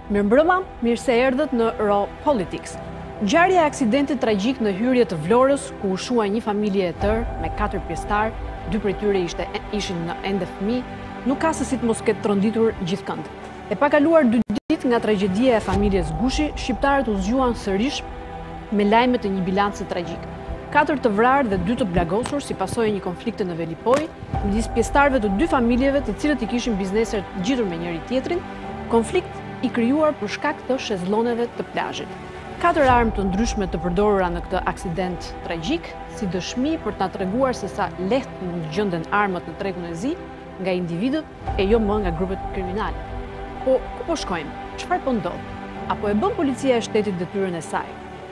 Mirëmbrëma, mirë se erdhët në Raw Politics. Ngjarja e aksidentit tragjik në hyrje të Vlorës, ku u shua një familje e tërë me 4 pjesëtar, 2 prej tyre ishin në ende fëmijë, nuk ka se si të mos ketë tronditur gjithkënd. E pa kaluar 2 ditë nga tragjedia e familjes Gushi, shqiptarët u zgjuan sërish me lajme të një bilanci tragjik. 4 të vrarë dhe 2 të plagosur si pasojë një konflikti në Velipoj, midis pjesëtarëve të 2 familjeve të cilët i kishin bizneset gjitur me njëri tjetrin, konflikt i krijuar për shkak të shezlloneve të plazhit. 4 armë të ndryshme të përdorura në këtë aksident tragjik, si dëshmi për të na treguar se sa lehtë mund gjenden armët në tregun e zi nga individët e jo më nga grupet kriminale. Po ku po shkojmë? Çfarë po ndodh? Apo e bën policia e shtetit detyrën e saj?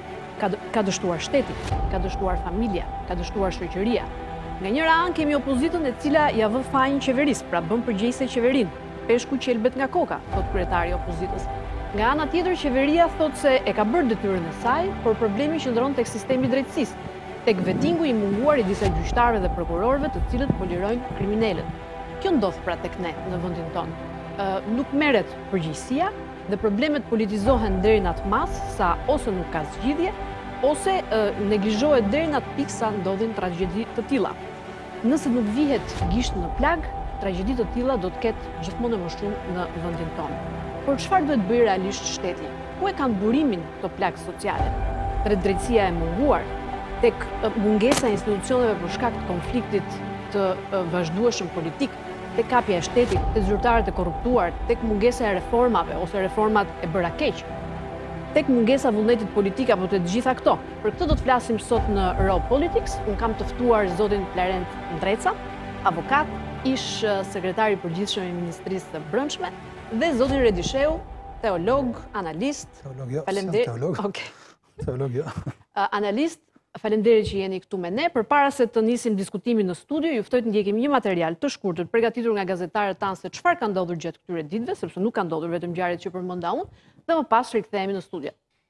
Ka dështuar shteti, ka dështuar familja, ka dështuar shoqëria. Nga njëra anë kemi opozitën e cila ja vë fajin qeverisë, pra bën përgjegjëse qeverinë. Peshku qelbet nga koka, thot kryetari i opozitës. Nga ana tjetër, qeveria thot se e ka bërë detyrën e saj, por problemi qëndron tek sistemi i drejtësisë, tek vettingu i munguar i disa gjyqtarëve dhe prokurorëve të cilët po lirojnë kriminalët. Kjo ndodh pra tek ne në vendin tonë. Nuk merret përgjegjësia dhe problemet politizohen deri në atë mas sa ose nuk ka zgjidhje, ose neglizhohet deri në atë pikë sa ndodhin tragjedi të tilla. Nëse nuk vihet gisht në plag, tragjedi të tilla do të ketë gjithmonë më shumë në vendin tonë. Por çfarë duhet bëjë realisht shteti? Ku e kanë burimin këto plagë sociale? Tek drejtësia e munguar, tek mungesa e institucioneve për shkak të konfliktit të vazhdueshëm politik, tek kapja e shtetit, tek zyrtarët e korruptuar, tek mungesa e reformave ose reformat e bëra keq, tek mungesa e vullnetit politik apo të gjitha këto. Për këtë do të flasim sot në Raw Politics. Unë kam të ftuar zotin Clarent Ndreca, avokat, ish sekretari i përgjithshëm i Ministrisë së Brendshme, dhe zotin Redisheu, teolog, analist. Analist, faleminderit që jeni këtu me ne. Përpara se të nisim diskutimin në studio, ju ftoj të ndjekim një material të shkurtër përgatitur nga gazetarët tanë se çfarë ka ndodhur gjatë këtyre ditëve, sepse nuk ka ndodhur vetëm ngjarjet që përmenda unë, dhe më pas rikthehemi në studio.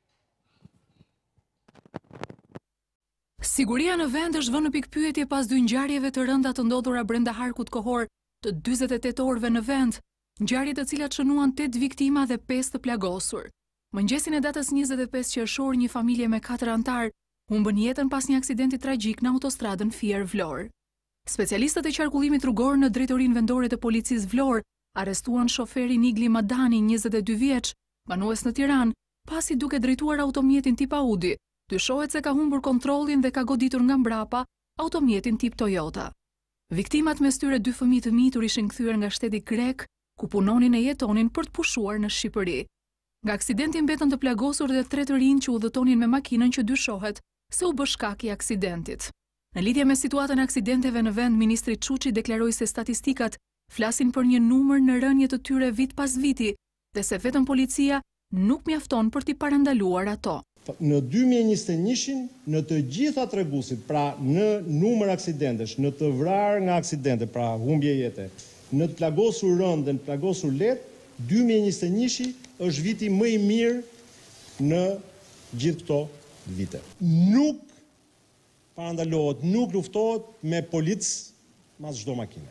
Siguria në vend është vënë në pikpyetje pas 2 ngjarjeve të rënda të ndodhura brenda harkut kohor të 48 orëve në vend, ngjarje të cilat shënuan 8 viktima dhe 5 të plagosur. Mëngjesin e datës 25 qershor, një familje me 4 antar humbën jetën pas një aksidenti tragjik në autostradën Fier-Vlorë. Specialistët e qarkullimit rrugor në drejtorinë vendore të policisë Vlorë arrestuan shoferin Igli Madani, 22 vjeç, banues në Tiranë, pasi duke drejtuar automjetin tip Audi. Dyshohet se ka humbur kontrollin dhe ka goditur nga mbrapa automjetin tip Toyota. Viktimat, mes tyre 2 fëmijë të mitur, ishin kthyer nga shteti grek, ku punonin e jetonin për të pushuar në Shqipëri. Nga aksidenti mbetën të plagosur dhe 3 të rinj që udhëtonin me makinën që dyshohet se u bë shkak i aksidentit. Në lidhje me situatën e aksidenteve në vend, ministri Çuçi deklaroi se statistikat flasin për një numër në rënje të tyre vit pas viti dhe se vetëm policia nuk mjafton për t'i parandaluar ato. Në 2021-shin, në të gjitha treguesit, pra në numër aksidentesh, në të vrarë nga aksidente, pra humbje jete, në të plagosur rënd dhe në të plagosur lehtë, 2021-shi është viti më i mirë në gjithë këto vite. Nuk parandalohet, nuk luftohet me policë mas çdo makine.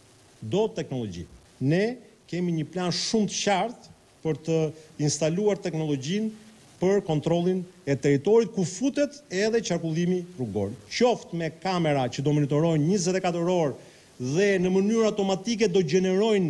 Do teknologji. Ne kemi një plan shumë të qartë për të instaluar teknologjinë për kontrollin e territorit ku futet edhe qarkullimi rrugor. Qoftë me kamera që do monitorojnë 24 orë dhe në mënyrë automatike do gjenerojnë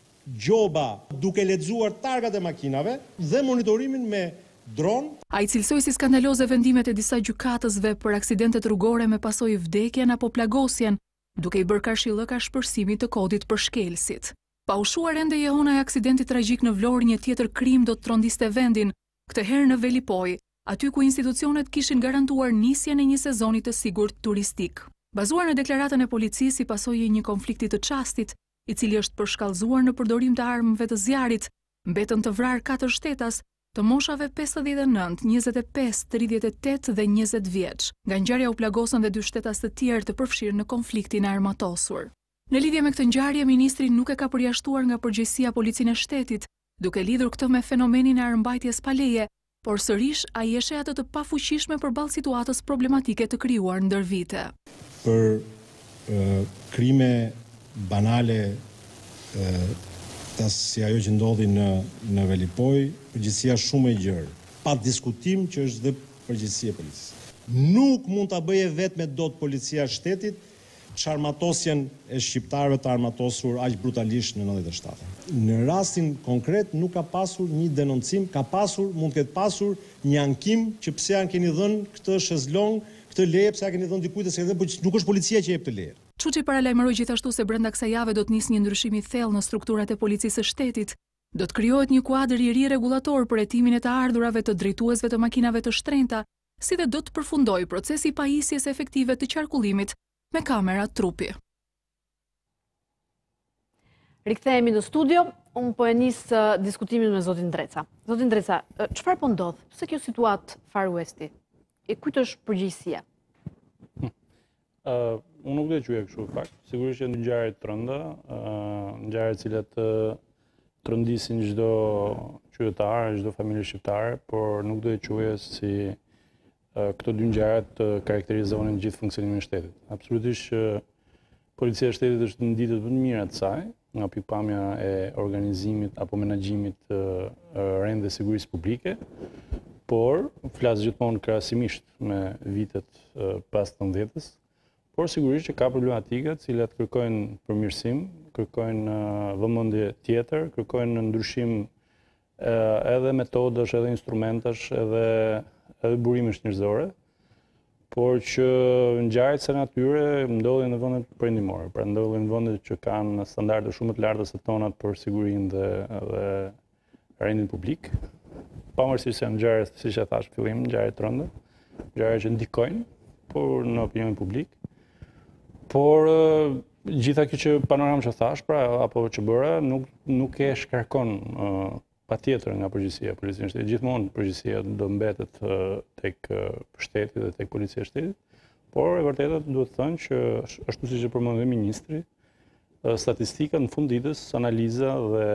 gjoba duke lexuar targat e makinave dhe monitorimin me dron. Ai cilësoi si skandaloze vendimet e disa gjykatësve për aksidentet rrugore me pasojë vdekjen apo plagosjen, duke i bërë kashillëka shpërsimit të kodit për shkelësit. Pa ushuar ende jehona e aksidentit tragjik në Vlorë, një tjetër krim do të trondiste vendin, këtë herë në Velipoj, aty ku institucionet kishin garantuar nisjen e një sezoni të sigurt turistik. Bazuar në deklaratën e policisë si pasojë e një konflikti të çastit, i cili është përshkallëzuar në përdorim të armëve të zjarit, mbetën të vrarë 4 shtetas të moshave 59, 25, 38 dhe 20 vjeç. Nga ngjarja u plagosën dhe 2 shtetas të tjerë të përfshirë në konfliktin e armatosur. Në lidhje me këtë ngjarje, ministri nuk e ka përjashtuar nga përgjegjësia policinë e shtetit, duke lidhur këtë me fenomenin e armbajtjes pa leje, por sërish ai e sheh atë të pafuqishme përballë situatës problematike të krijuar ndër vite. Për krime banale si ajo që ndodhi në Velipoj, përgjegjësia shumë e gjerë. Pa diskutim që është dhe përgjegjësia e policisë. Nuk mund ta bëje vetëm dot policia e shtetit çarmatosjen e shqiptarëve të armatosur aq brutalisht në 97. Në rastin konkret nuk ka pasur një denoncim, mund të ketë pasur një ankim që pse janë keni dhënë këtë shezlong, këtë leje, pse ja keni dhënë dikujt se nuk është policia që jep të leje. Çuçi paralajmëroi gjithashtu se brenda kësaj jave do të nisë një ndryshim i thellë në strukturat e policisë së shtetit. Do të krijohet një kuadër i ri rregullator për hetimin e të ardhurave të drejtuesve të makinave të shtrenjta, si dhe do të përfundojë procesi i pajisjes efektive të qarkullimit me kamera trupi. Rikthehemi në studio, unë po e nis diskutimin me zotin Dreca. Zotin Dreca, çfarë po ndodh? Pse kjo situatë Far Westi? E kujt është përgjegjësia? Unë nuk do të quaj kështu fakt. Sigurisht janë ngjarje të rënda, ngjarje të cilat trëndisin çdo qytetar, çdo familje shqiptare, por nuk do të quaj si këto dy ngjarje të karakterizonin gjithë funksionimin e shtetit. Absolutisht policia e shtetit është në ditët më të mira të saj, nga pikpamja e organizimit apo menaxhimit të rend dhe sigurisë publike, por flas gjithmonë krahasimisht me vitet pas të 90-s. Por sigurisht që ka problematika të cilat kërkojnë përmirësim, kërkojnë vëmendje tjetër, kërkojnë ndryshim edhe metodash, edhe instrumentash, edhe burimesh njerëzore, por që ngjarjet së natyre ndodhin në vende perëndimore, pra ndodhin në vende që kanë standarde shumë të larta se tonat për sigurinë dhe rendin publik. Pavarësisht se janë ngjarje, siç e thash në fillim, ngjarje të rënda, ngjarje që ndikojnë por në opinionin publik. Por gjitha kjo që panoram që thash, pra, apo që bëra, nuk e shkarkon patjetër nga përgjegjësia e policisë së shtetit. Gjithmonë përgjegjësia do mbetet tek shteti dhe tek policia e shtetit, por e vërtetë duhet të thënë që ashtu siç e përmendi ministri, statistika në fund ditës, analiza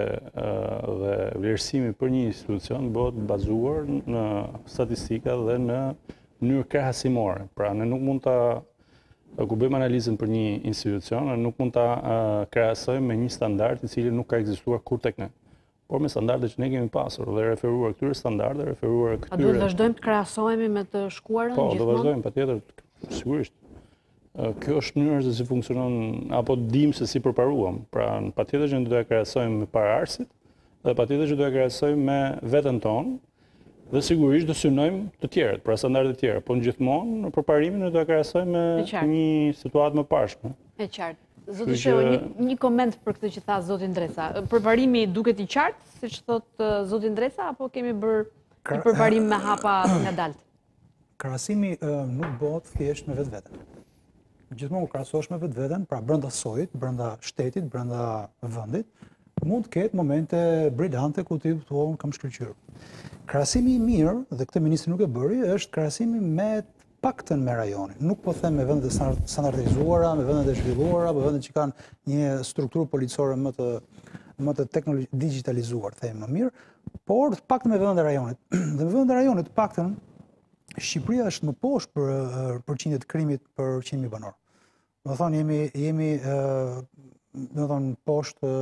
dhe vlerësimi për një institucion bëhet bazuar në statistika dhe në mënyrë krahasimore. Pra, ne nuk mund ta kur bëjmë analizën për një institucion, nuk mund ta krahasojmë me një standard i cili nuk ka ekzistuar kur tek ne, por me standardet që ne kemi pasur dhe referuar këtyre standarde, referuar këtyre. A duhet vazhdojmë të krahasohemi me të shkuarën gjithmonë? Po, do vazhdojmë patjetër, sigurisht. Kjo është mënyra se si funksionon, apo dim se si përparuam. Pra, patjetër që ne do ta krahasojmë me paraardhësit dhe patjetër që do ta krahasojmë me veten tonë. Dhe sigurisht do synojmë të tjerët, pra standarde të tjera, po gjithmonë në përparimin ne do ta krahasojmë me një situatë më pashme. E qartë. Zoti Sheu, një koment për këtë që tha zoti Ndreca. Përparimi duket i qartë, siç thot zoti Ndreca, apo kemi bërë një përparim me hapa ngadalt? Krahasimi nuk bëhet thjesht me vetveten. Gjithmonë krahasohesh me vetveten, pra brenda sojit, brenda shtetit, brenda vendit, mund të ketë momente brillante ku ti thua kam shkëlqyer. Krahasimi i mirë, dhe këtë ministri nuk e bëri, është krahasimi me paktën me rajonin. Nuk po them me vendet e standardizuara, me vendet e zhvilluara, me vendet që kanë një strukturë policore më të digitalizuar, them më mirë, por paktën me vendet e rajonit. Dhe me vendet e rajonit paktën Shqipëria është më poshtë për përqindje të krimit për 100.000 banor. Do thonë jemi do thonë poshtë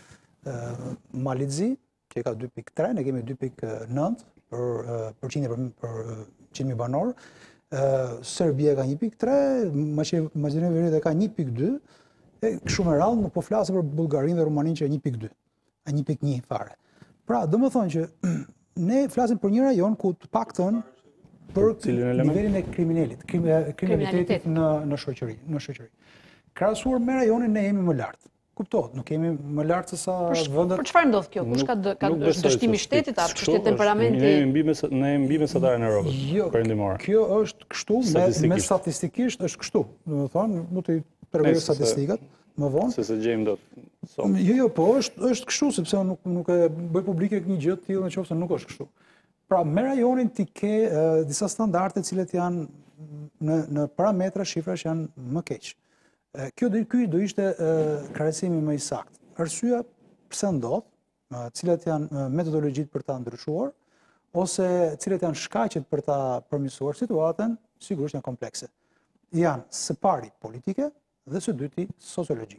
Malizzi, që ka 2.3, ne kemi 2.9 për përqindje për 100.000 banor. Serbia ka 1.3, Maqedonia e Veriut ka 1.2, kështu me radhë, nuk po flasë për Bullgarinë dhe Rumaninë që 1.2, 1.1 fare. Pra, do më thonë që ne flasim për një rajon ku të paktën për nivelin e kriminalitetit në shoqëri. Krahasuar me rajonin ne jemi më lartë. Kuptohet, nuk kemi më lartë se sa vendet. Për çfarë ndodh kjo? Kush ka dështimi i shtetit apo çështje temperamenti? Ne jemi mbi mesataren e Europës. Perëndimore. Kjo është kështu, me statistikisht është kështu. Do të thonë, nuk të tregoj statistikat më vonë. Se gjejmë dot. Jo, po është kështu sepse nuk e bëj publike një gjë të tillë nëse nuk është kështu. Pra, me rajonin ti ke disa standarde të cilat janë në parametra, shifra që janë më keq. Ky do ishte krahasimi më i saktë. Arsyeja pse ndodh, cilat janë metodologjitë për ta ndryshuar, ose cilat janë shkaqet për ta përmirësuar situatën, sigurisht janë komplekse. Janë së pari politike dhe së dyti sociologjike.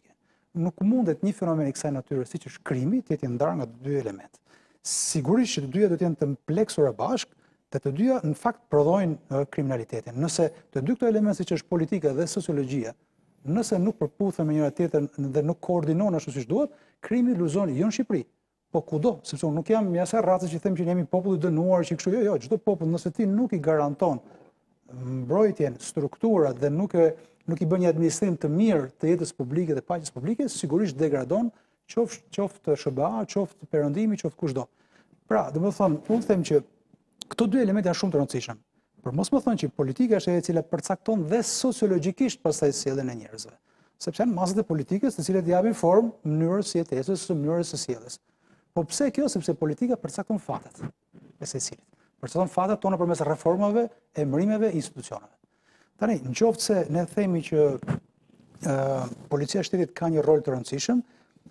nuk mundet një fenomen i kësaj natyre siç është krimi të jetë ndarë nga dy elementë. Sigurisht që të dyja do të jenë të kompleksura bashkë, dhe të dyja në fakt prodhojnë kriminalitetin. Nëse të dy këto elementë siç është politika dhe sociologjia, nëse nuk përputhen me njëra tjetrën dhe nuk koordinohen ashtu siç duhet, krimi luzon jo në Shqipëri, po kudo, sepse unë nuk jam asaj race që them që jemi popull i dënuar, që kështu jo, çdo popull nëse ti nuk i garanton mbrojtjen, strukturat dhe nuk i bën një administrim të mirë të jetës publike dhe paqes publike, sigurisht degradon qoftë SBA, qoftë Perëndimi, qoftë kushdo. Pra, domethënë, unë them që këto dy elemente janë shumë të rëndësishëm. Por mos më thonë që politika është ajo e cila përcakton dhe sociologjikisht pastaj sjelljen e njerëzve. Sepse janë masat e politikës të cilat japin formë mënyrës së jetesës, mënyrës së sjelljes. Po pse kjo? Sepse politika përcakton fatet e secilit. Përcakton fatet tona përmes reformave, emërimeve, institucioneve. Tani, nëse se ne themi që policia e shtetit ka një rol të rëndësishëm,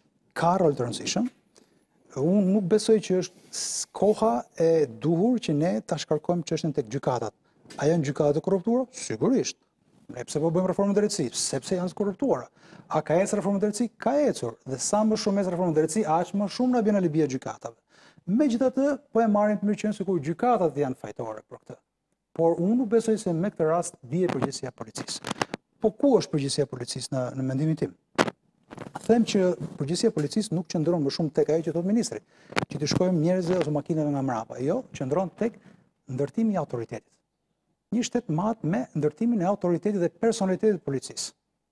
unë nuk besoj që është koha e duhur që ne ta shkarkojmë çështjen tek gjykatat. A janë gjykatat e korruptuara? Sigurisht. Ne pse po bëjmë reformën drejtësi? Sepse janë të korruptuara. A ka ecur reforma drejtësi? Ka ecur. Dhe sa më shumë ecur reforma drejtësi, aq më shumë na bën alibi e gjykatave. Megjithatë, po e marrim të mirë qenë sikur gjykatat janë fajtore për këtë. Por unë nuk besoj se me këtë rast bie përgjegjësia e policisë. Po ku është përgjegjësia e policisë në mendimin tim? Them që përgjegjësia e policisë nuk qëndron më shumë tek ajo që thot ministri, që të shkojmë njerëzve ose makinave nga mbrapa. Jo, qëndron tek ndërtimi i autoritetit. Një shtet mahet me ndërtimin e autoritetit dhe personalitetit të policisë.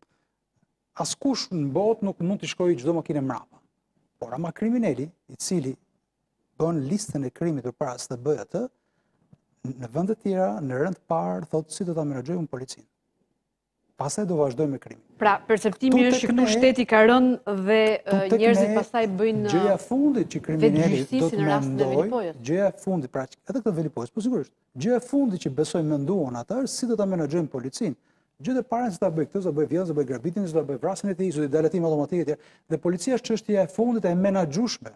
Askush në botë nuk mund të shkojë çdo makinë mbrapa. Por ama kriminali, i cili bën listën e krimit përpara se të bëjë atë, në vende të tjera, në rënd të parë, thotë si do ta menaxhojmë policinë. Pastaj do vazhdojmë me krimin. Pra, perceptimi është që këtu shteti ka rënë dhe njerëzit pastaj bëjnë gjëja e fundit që kriminali do të mendojë, gjëja e fundit, pra edhe këtë Velipojës, po sigurisht. Gjëja e fundit që besoj menduan ata është si do ta menaxhojmë policinë. Gjëja e parë se ta bëj këtë, se bëj vjedhje, se bëj grabitin, se bëj vrasjen e tij, se dalatim automatik etj. Dhe policia është çështja e fundit e menaxhueshme.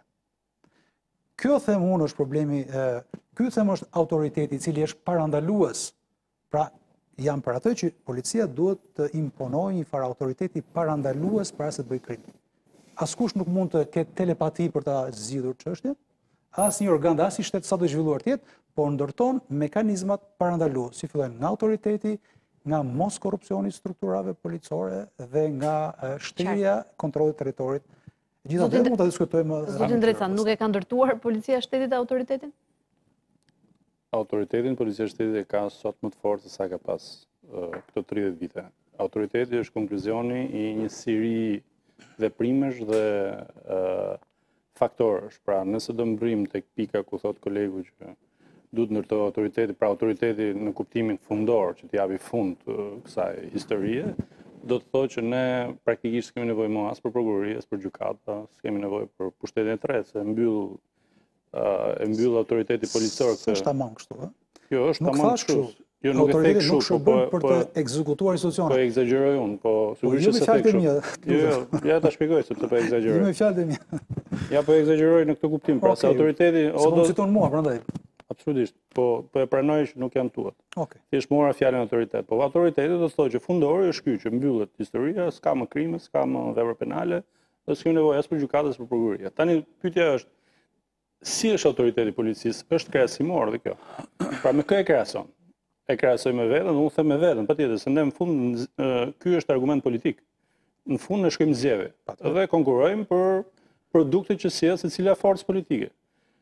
Kjo them unë është problemi, ky them është autoriteti i cili është parandalues. Pra, jam për atë që policia duhet të imponojë një farë autoriteti parandalues para se të bëjë krim. Askush nuk mund të ketë telepati për ta zgjidhur çështjen, asnjë organ, as i shtet sa do zhvilluar të jetë, por ndërton mekanizmat parandalues, si fillojnë nga autoriteti, nga mos korrupsioni i strukturave policore dhe nga shtirja kontrollit të territorit. Gjithatë mund ta diskutojmë. Zotin Dreca, nuk e ka ndërtuar policia e shtetit autoritetin? Autoritetin policia e shtetit e ka sot më të fortë se sa ka pas këto 30 vite. Autoriteti është konkluzioni i një siri veprimesh dhe faktorësh. Pra, nëse do mbrim tek pika ku thot kolegu që duhet ndërtohet autoriteti, pra autoriteti në kuptimin fundor që t'i japi fund kësaj historie, do të thotë që ne praktikisht s'kemi nevojë më as për prokurori, as për gjykata, s'kemi nevojë për pushtetin e tretë, se mbyll autoriteti policor këtë. Është tamam kështu, ë? Jo, është tamam kështu. Jo, nuk e thek kështu, për të ekzekutuar institucionet. Po egzagjeroj unë, po sigurisht se thek kështu. Jo, ja ta shpjegoj sepse po egzagjeroj. Jo me fjalët e mia. Ja po egzagjeroj në këtë kuptim, pra se autoriteti do citon mua prandaj. Absolutisht, po e pranoj që nuk janë tuat. Okej. Thjesht mora fjalën autoritet. Po autoriteti do të thotë që fundori është ky që mbyllet historia, s'ka më krime, s'ka më vepra penale, dhe s'kem nevojë as për gjykatë as për prokuroria. Tani pyetja është si është autoriteti i policisë? Është krahasimor dhe kjo. Pra me kë e krahason? E krahasoj me veten, unë them me veten, patjetër, se ne në fund ky është argument politik. Në fund ne shkojmë zgjedhje dhe konkurrojmë për produktet që sjell secila forcë politike.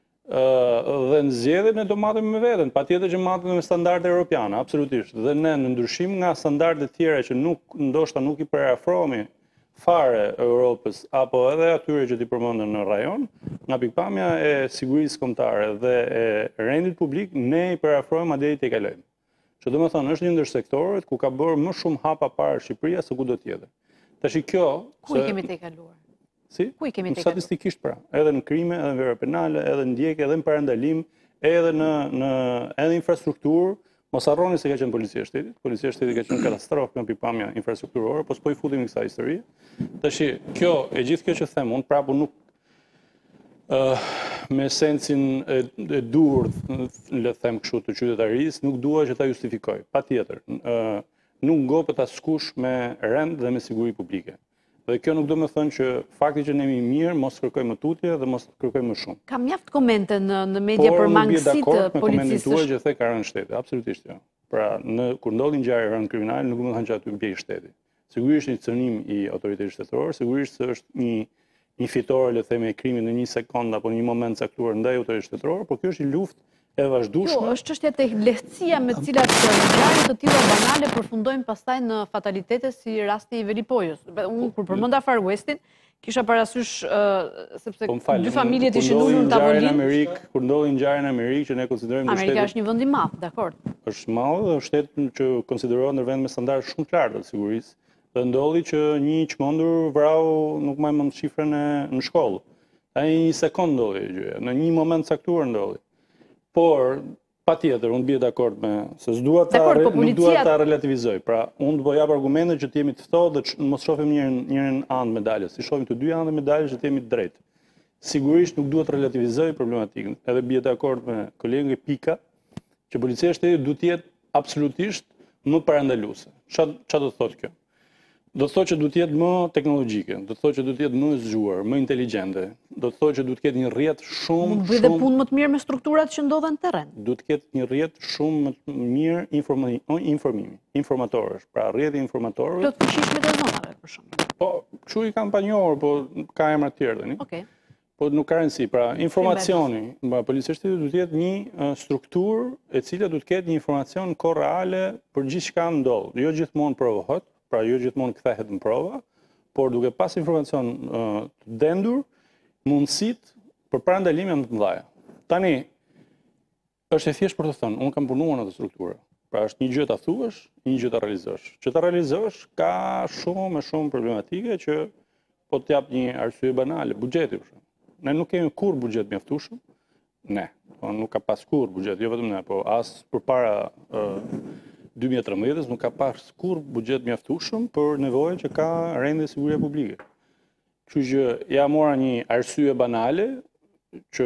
Dhe në zgjedhje ne do matemi me veten, patjetër që matemi me standarde europiane, absolutisht. Dhe ne në ndryshim nga standardet tjera që ndoshta nuk i përafrohemi fare Europës apo edhe atyre që ti përmendën në rajon, nga pikpamja e sigurisë kombëtare dhe e rendit publik, ne i përafrohemi madje i tejkalojmë. Që do të thonë është një ndër sektorët ku ka bërë më shumë hapa para Shqipëria se kudo tjetër. Tash kjo ku i kemi tejkaluar? Si? Ku i kemi tejkaluar? Statistikisht pra, edhe në krime, edhe në vepra penale, edhe në ndjekje, edhe në parandalim, edhe në edhe infrastrukturë. Mos harroni se ka qenë policia e shtetit. Policia e shtetit ka qenë katastrofë në pikpamja infrastrukturore, po s'po i futim në kësaj historie. Tash kjo, e gjithë kjo që them unë, prapë nuk me sensin e dur, le të them kështu, të qytetarisë, nuk dua që ta justifikoj. Patjetër, nuk ngopet askush me rend dhe me siguri publike. Dhe kjo nuk do me thënë që fakti që ne jemi mirë, mos kërkojmë më tutje dhe mos kërkojmë më shumë. Kam mjaft komente në media për mangësitë me komentin policisë. tuaj që the ka rënë shteti, absolutisht jo. Pra, kur ndodhin ngjarje rënë kriminale, nuk do të thënë që aty mbjej shteti. Sigurisht një cënim i autoritetit shtetëror, sigurisht se është një fitore, le të themi, e krimit në një sekond apo një moment caktuar ndaj autoritetit shtetëror, por kjo është një luftë e vazhdueshme. Jo, është çështja tek lehtësia me cilat ngjarje të tilla banale përfundojnë pastaj në fatalitete si rasti i Velipojës. Unë kur përmenda Far Westin, kisha parasysh sepse dy familjet ishin ulur në tavolinë. Kur ndodhi ngjarja në Amerikë që ne konsiderojmë Amerika është një vend i madh, dakor. Është madh dhe shtet që konsiderohet ndër vend me standarde shumë të larta të sigurisë. Dhe ndodhi që një çmendur vrau, nuk më mend shifrën në shkollë. Ai një sekond ndodhi gjëja, në një moment caktuar ndodhi. Por, patjetër, unë bie dakord me se nuk dua ta relativizoj. Pra, unë do jap argumente që të jemi të ftohtë dhe mos shohim njërin anë medaljes, si shohim të dy anë medaljes që të jemi të drejtë. Sigurisht nuk duhet të relativizoj problematikën. Edhe bie dakord me kolegën e Pika që policia e shtetit duhet të jetë absolutisht më parandaluese. Çfarë do të thotë kjo? Do të thotë që duhet të jetë më teknologjike, do të thotë që duhet të jetë më e zgjuar, më inteligjente, do të thotë që duhet të ketë një rrjet shumë bëj dhe punë më të mirë me strukturat që ndodhen në terren. Duhet të ketë një rrjet shumë më të mirë informatorësh, pra rrjeti informatorëve. Plot fuqishme të zonave për shembull. Po, kështu i kampanjor, po ka emra të tjerë tani. Okej. Po nuk ka rëndësi, pra informacioni, policia e shtetit duhet të jetë një strukturë e cila duhet të ketë një informacion korreale për gjithçka ndodh. Jo gjithmonë provohet, pra jo gjithmonë kthehet në prova, por duke pas informacion të dendur, mundësit për parandalime më të mëdha. Tani, është e thjesht për të thënë, unë kam punuar në atë strukturë. Pra është një gjë ta thuash, një gjë ta realizosh. Që ta realizosh ka shumë problematike që po të jap një arsye banale, buxheti për shembull. Ne nuk kemi kur buxhet mjaftueshëm. Ne, po nuk ka pas kur buxhet, jo vetëm ne, po as përpara 2013 nuk ka pas kur buxhet mjaftueshëm për nevojën që ka rendja e siguria publike. Kështu që ja mora një arsye banale që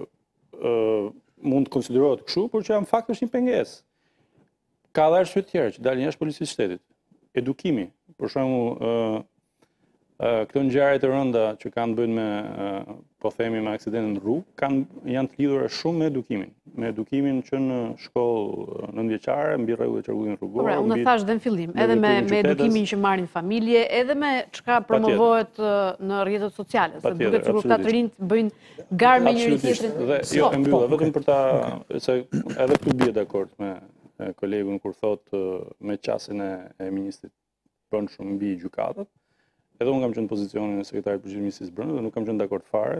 mund të konsiderohet kështu, por që në fakt është një pengesë. Ka dhe arsye të tjera që dalin jashtë policisë së shtetit. Edukimi, për shembull, këto ngjarje të rënda që kanë bënë me, po themi, me aksidente në rrugë, janë të lidhura shumë me edukimin. Me edukimin që në shkollë nëntëvjeçare, mbi rregullat e çarkullimit rrugor. Pra, unë thash dhe në fillim, edhe me edukimin që marrin familje, edhe me çka promovohet në rrjetet sociale, se duket sikur këta të rinjt bëjnë garë me njëri tjetrin. Jo, e mbylla vetëm për ta, se edhe këtu bie dakord me kolegun kur thotë me qasjen e ministrit brendshëm mbi gjykatat. Edhe unë kam qenë në pozicionin e sekretarit përgjithshëm të Ministrisë së Brendshme dhe nuk kam qenë dakord fare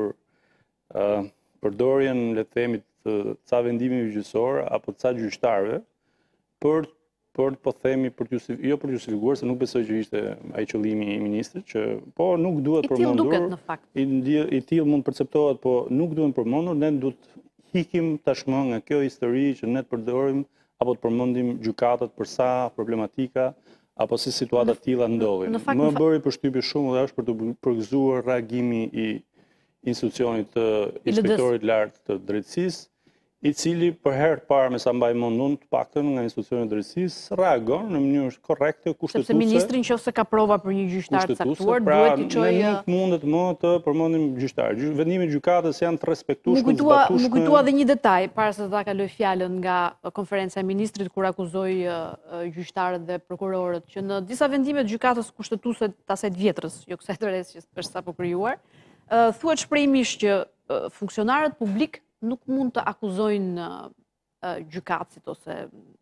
për përdorjen, le të themi, të ca vendimeve gjyqësor apo të ca gjyqtarëve për po themi jo për justifikuar se nuk besoj që ishte ai qëllimi i ministrit që po nuk duhet përmendur. I tillë duket në fakt. I tillë mund perceptohet, po nuk duhen përmendur, ne duhet hikim tashmë nga kjo histori që ne të përdorim apo të përmendim gjykatat për sa problematika apo si situata të tilla ndodhin. Më bëri përshtypje shumë dhe është për të përgëzuar reagimi i institucionit të inspektorit lartë të drejtësisë, i cili për herë të parë, me sa mbaj mend unë, të paktën nga institucioni i drejtësisë reagon në mënyrë korrekte, kushtetuese. Sepse ministri nëse ka prova për një gjyqtar të caktuar, duhet t'i çojë. Ne nuk mundet më të përmendim gjyqtar. Vendimet e gjykatës janë të respektueshme, të zbatueshme. Më kujtua edhe një detaj, para se ta kaloj fjalën nga konferenca e ministrit kur akuzoi gjyqtarët dhe prokurorët që në disa vendime të gjykatës kushtetuese të asaj vjetrës, jo kësaj të resë që është sapo krijuar, thuhet shprehimisht që funksionarët publik nuk mund të akuzojnë gjykatësit ose...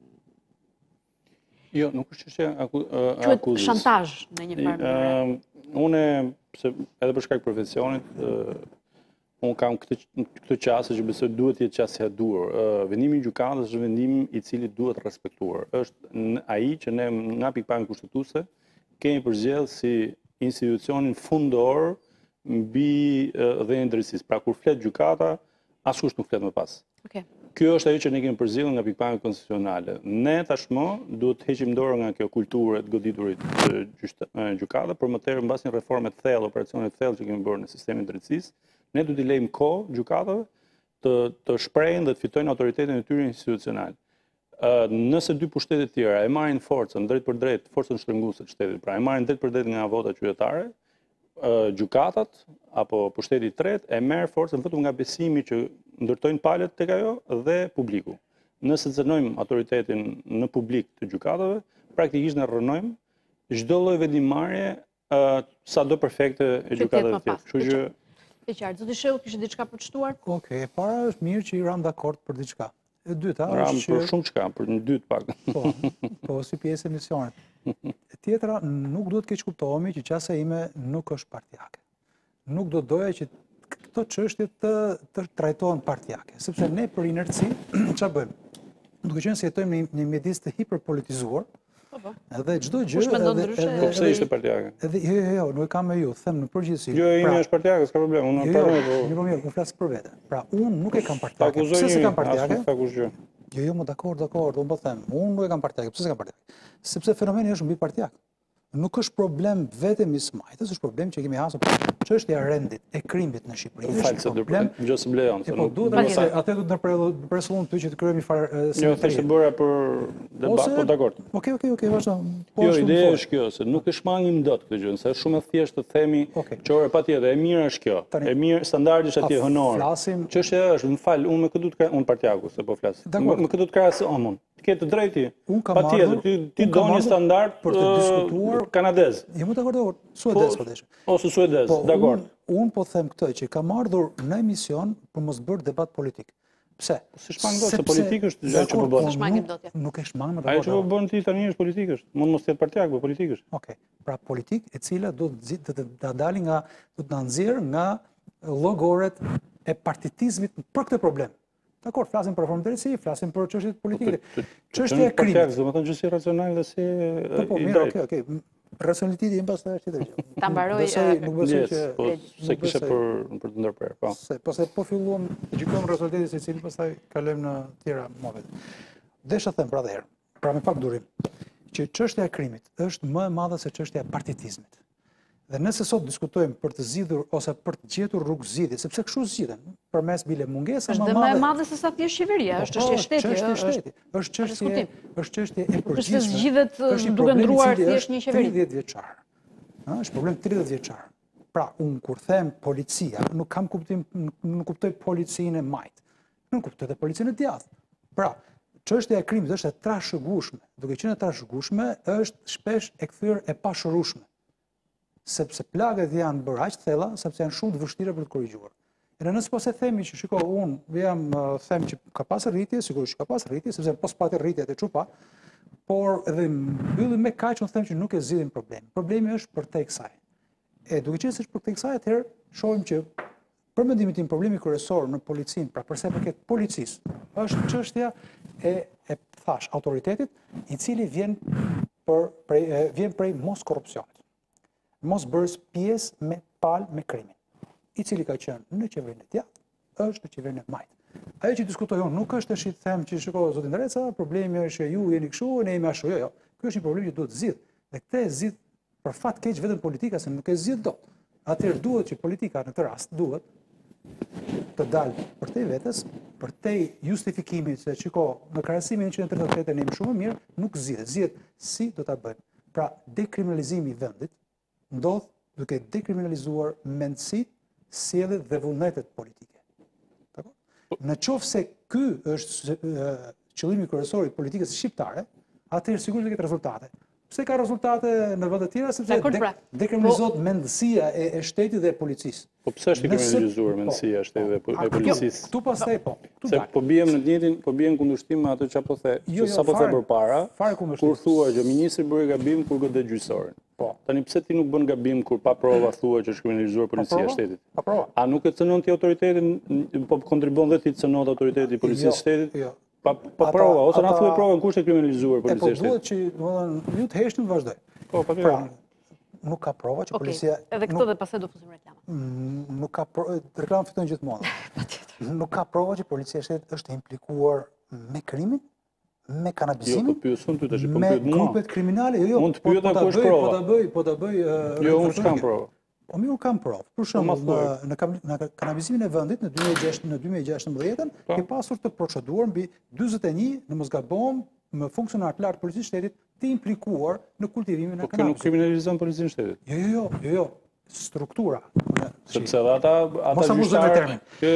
Jo, nuk është çështje akuzës. Quhet shantazh në një farë mënyrë. Unë, edhe për shkak profesionit, unë kam këtë qasje që besoj duhet të jetë qasja e duhur. Vendimi i gjykatës është vendim i cili duhet respektuar. Është ai që ne nga pikpamja kushtetuese kemi përzgjedhur si institucionin fundor mbi dhënien e drejtësisë. Pra kur flet gjykata, askush nuk flet më pas. Kjo është ajo që ne kemi përzgjedhur nga pikpamja konstitucionale. Ne tashmë duhet të heqim dorë nga kjo kulturë të goditurit të gjykatës, por më tepër mbas një reforme të thellë, operacione të thellë që kemi bërë në sistemin e drejtësisë, ne duhet i lejmë kohë gjykatave të shprehin dhe të fitojnë autoritetin e tyre institucional. Nëse dy pushtete tjera e marrin forcën drejt për drejt, forcën shtrënguese të shtetit, pra e marrin drejt për drejt nga votat qytetare, gjykatat apo pushteti i tretë e merr forcën vetëm nga besimi që ndërtojnë palët tek ajo dhe publiku. Nëse cënojmë autoritetin në publik të gjykatave, praktikisht ne rrënojmë çdo lloj vendimmarrje sado perfekte e gjykatave të tjera. Kështu që e qartë. Zoti Shehu kishte diçka për të shtuar? Okej, para është mirë që i ram dakord për diçka. E dyta ram është për shumë çka, për një dytë pak. Po si pjesë e misionit. Tjetra, nuk duhet keq kuptohemi që qasja ime nuk është partijake. Nuk do doja që këto çështje të trajtohen partijake, sepse ne për inerci çfarë bëjmë? Duke qenë se jetojmë në një mjedis të hiperpolitizuar, edhe çdo gjë Po pse ishte partijake? Jo, nuk e kam me ju, them në përgjithësi. Jo, ime është partijake, s'ka problem, unë pranoj. Mirë, unë flas për vete. Pra, unë nuk e kam partijake. Pse se kam partijake? Jo, më dakord, unë po them, unë nuk e kam partijake. Pse se kam partijake? Sepse fenomeni është mbi partijak. Nuk është problem vetëm i smajtës, është problem që kemi hasur çështja e rendit, e krimit në Shqipëri. Falë se problem. Gjose blejon. Po duhet atë do të ndërpresullon ty që të kryejmë fare. Jo, thjesht bëra për debat, po dakord. Okej, vazhdo. Jo, ideja është kjo, se nuk e shmangim dot këtë gjë, se është shumë e thjeshtë të themi që ore patjetër, e mirë është kjo. E mirë, standardi është atje honor. Çështja është, më fal, unë me këtë të unë partijaku se po flas. Me këtë të krahasohem unë. Ke të drejti. Patjetër, ti do një standard për të diskutuar kanadez. Jo më dakord, suedez po desh. Ose suedez, dakord. Unë po them këtë që kam ardhur në emision për mos bërë debat politik. Pse? Si shmang dot se politik është gjë që po bën. Shmangim dot ja. Nuk e shmang më Ajo që po bën ti tani është politik është. Mund mos jetë partijak, po politik është. Okej. Pra politik e cila do të dalë nga do të na nxjerr nga llogoret e partitizmit për këtë problem. Dakor, flasim për reformë drejtësi, flasim për çështjet politike. Çështja e krimit. Domethënë që si racional dhe si mirë, okej. Racionaliteti im pastaj është tjetër gjë. Ta mbaroj. Nuk besoj që po se kisha për të ndërprerë, po. Po filluam të gjykojmë racionalitetin secili, pastaj kalojmë në tjera momente. Desha them pra herë, pra me pak durim, që çështja e krimit është më e madhe se çështja e partitizmit. Dhe nëse sot diskutojmë për të zgjidhur ose për të gjetur rrugë zgjidhje, sepse kështu zgjidhen, përmes bile mungesa më madhe. Është më e madhe se sa thjesht qeveria, është çështje shteti. Është çështje e përgjithshme. Është zgjidhet duke ndruar thjesht një qeveri. 30 vjeçar. Është problem 30 vjeçar. Pra, unë kur them policia, nuk kuptoj policinë e majt. Nuk kuptoj të policinë e djathtë. Pra, çështja e krimit është e trashëgueshme. Duke qenë e trashëgueshme, është shpesh e kthyer e pashërueshme. Sepse plagët janë bërë aq thella, sepse janë shumë të vështira për të korrigjuar. Edhe nëse po se themi që shiko, unë them që ka pas rritje, sigurisht ka pas rritje, sepse pas patë rritjet e çupa, por edhe mbyllim me kaq, unë them që nuk e zgjidhim problemin. Problemi është përtej kësaj. E duke qenë se është përtej kësaj, atëherë shohim që për mendimin tim problemi kryesor në policinë, pra përsa i përket policisë, është çështja e thash autoritetit, i cili vjen prej mos korrupsionit. Mos bërës pjesë me palë me krimin, i cili ka qenë në qeverinë e djathtë, është në qeverinë e majtë. Ajo që diskutoj unë nuk është të them që shiko zotin Dreca, problemi është që ju jeni kështu, ne jemi ashtu, jo. Ky është një problem që duhet zgjidh. Dhe këtë e zgjidh për fat keq vetëm politika, se nuk e zgjidh dot. Atëherë duhet që politika në këtë rast duhet të dalë përtej vetes, përtej justifikimit se shiko, në krahasimin 138 ne jemi shumë mirë, nuk zgjidhet. Zgjidhet si do ta bëjmë. Pra, dekriminalizimi i vendit ndodh duke dekriminalizuar mendësit, sjelljet dhe vullnetet politike. Në qoftë se ky është qëllimi kryesor i politikës shqiptare, atëherë sigurisht do ketë rezultate. Pse ka rezultate në vende të tjera sepse dekriminalizohet mendësia e shtetit dhe e policisë. Po pse është dekriminalizuar mendësia e shtetit dhe e policisë? Ktu pastaj po. Se po bijem në të njëjtin, po bijem kundërshtim me atë çapo the, sapo the përpara, kur thua që ministri bëri gabim kur godet gjyqësorin. Po. Tani pse ti nuk bën gabim kur pa prova thua që është kriminalizuar policia e shtetit? Pa prova. A nuk e cënon ti autoritetin, po kontribon dhe ti cënon autoriteti i policisë së shtetit? Jo. Pa prova, ose na thuaj provën kush e kriminalizuar policia e shtetit? Po duhet që, domethënë, ju të heshtim vazhdoj. Po, patjetër. Pra, nuk ka prova që policia. Edhe këtë dhe pastaj do fusim reklama. Nuk ka reklamë fitojnë gjithmonë. Patjetër. Nuk ka prova që policia e shtetit është implikuar me krimin, me kanabisimin, jo, po pyet ty tash, po me pyet mua. grupet kriminale, jo. Mund të pyeta kush prova. Po ta bëj. Jo, unë s'kam prova. Po mi unë kam provë. Për shembull, në kanalizimin e vendit në 2016 ke pasur të proceduar mbi 41, në mos gabon, me funksionar të lartë të policisë shtetit të implikuar në kultivimin e kanabis. Po kjo nuk kriminalizon policinë shtetit. Jo. Struktura. Sepse ata gjyqtarë,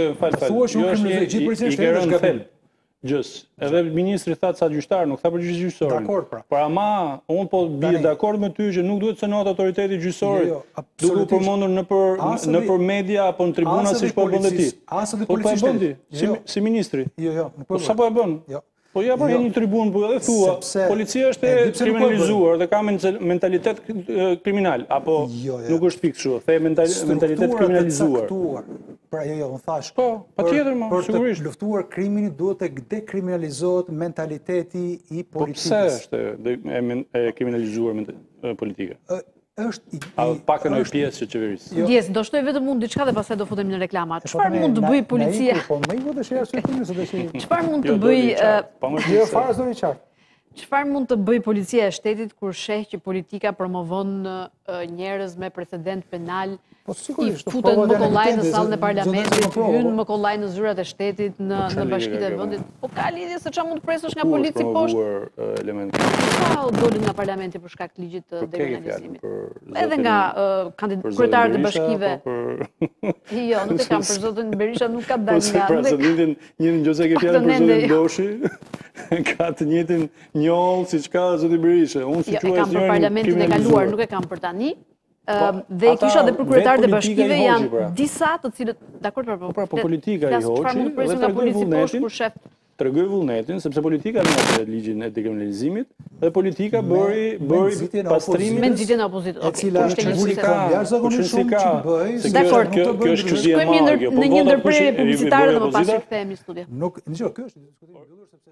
i kërën në thelb. Gjës. Edhe ministri thatë sa gjyqtarë, nuk tha për gjyqësorin. Dakor, pra. Pra ma, unë po bie dakord me ty që nuk duhet cënohet autoriteti gjyqësorit, duke u përmendur në për media apo në tribuna si po e bën ti. Po po e bën ti, si ministri. Jo, nuk po e bën. Sa po e bën? Po ja po një tribunë, po edhe thua, policia është e kriminalizuar dhe ka mentalitet kriminal, apo nuk është fikë shu, the mentalitet kriminalizuar. Pra jo, unë thash, po, patjetër më, sigurisht. Për të luftuar kriminin duhet të dekriminalizohet mentaliteti i politikës. Po pse është e kriminalizuar politika? Pak në pjesë që qeverisë. Yes, do shtoj vetëm mund diçka dhe pastaj do futemi në reklama. Çfarë mund të bëj policia? Çfarë mund të bëj? Jo, fare zoni qartë. Çfarë mund të bëj policia e shtetit kur sheh që politika promovon njerëz me precedent penal, i futen më kollaj në sallën e parlamentit, hyn më kollaj në zyrat e shtetit, në bashkitë e vendit? Po ka lidhje se çfarë mund të presësh nga polici poshtë? Sa u dolën nga parlamenti për shkak të ligjit të dekriminalizimit? Edhe nga kryetarët e bashkive. Jo, nuk e kam për zotin Berisha, nuk ka dalë nga. Pra se njërin nëse ke fjalë për zotin Doshi, ka të njëjtin njoll siç ka zoti Berisha. Unë si quaj e kam për parlamentin e kaluar, nuk e kam për tani. Dhe kisha dhe për kryetarët e bashkive janë disa të cilët, dakor, po politika i hoqi dhe tregoj vullnetin, sepse politika në ligjin e dekriminalizimit dhe politika bëri pastrimin me nxitjen e opozitës. E cila është jashtëzakonisht shumë që bëj. Dakor, kjo është çështje e madhe. Në një ndërprerje publicitare dhe më pas kthehemi në studio. Nuk, kjo është diskutim i mbyllur sepse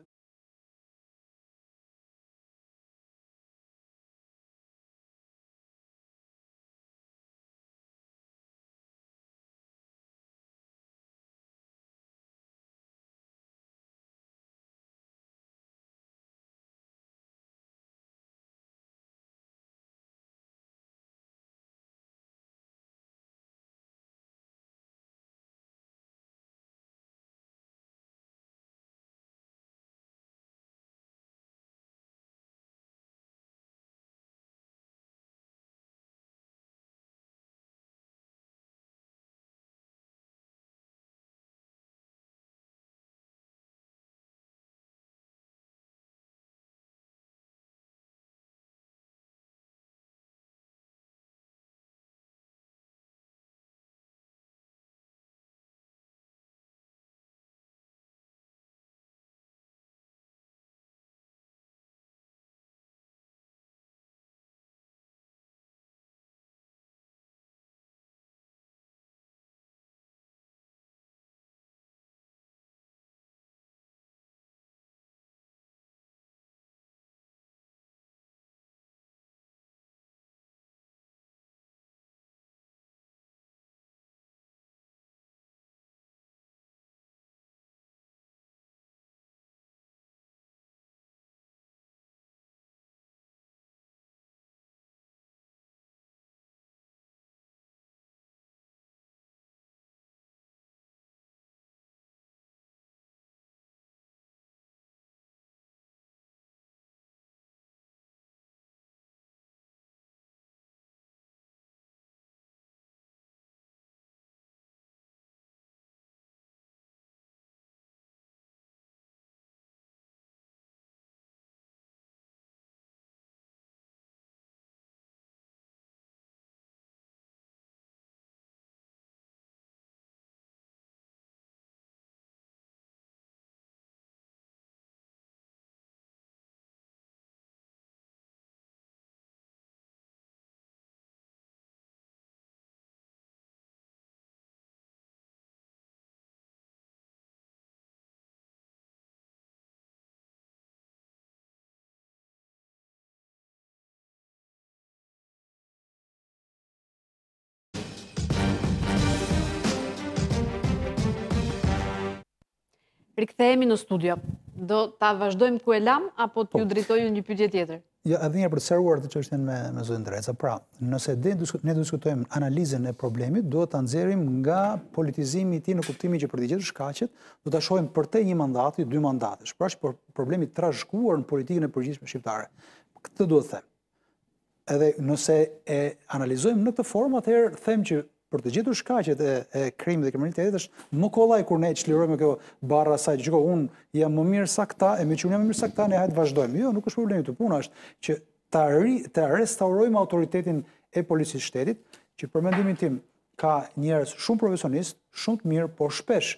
Rikthehemi në studio. Do ta vazhdojmë ku e lam apo t'ju drejtoj një pyetje tjetër? Ja, edhe një për të seruar të çështjen me zotën Dreca. Pra, nëse ne diskutojmë analizën e problemit, duhet ta nxjerrim nga politizimi i tij në kuptimin që për të gjetur shkaqet, do ta shohim përtej një mandati, 2 mandatesh. Pra, është problemi i trashëguar në politikën e përgjithshme shqiptare. Këtë duhet të them. Edhe nëse e analizojmë në këtë formë, atëherë them që për të gjetur shkaqet e krimit dhe kriminalitetit është më kollaj kur ne çlirojmë kjo barra asaj që unë jam më mirë sa këta, e me që unë jam më mirë sa këta, ne hajtë vazhdojmë. Jo, nuk është problemi të puna, është që ta restaurojmë autoritetin e policisë shtetit, që për mendimin tim ka njerëz shumë profesionistë, shumë të mirë, por shpesh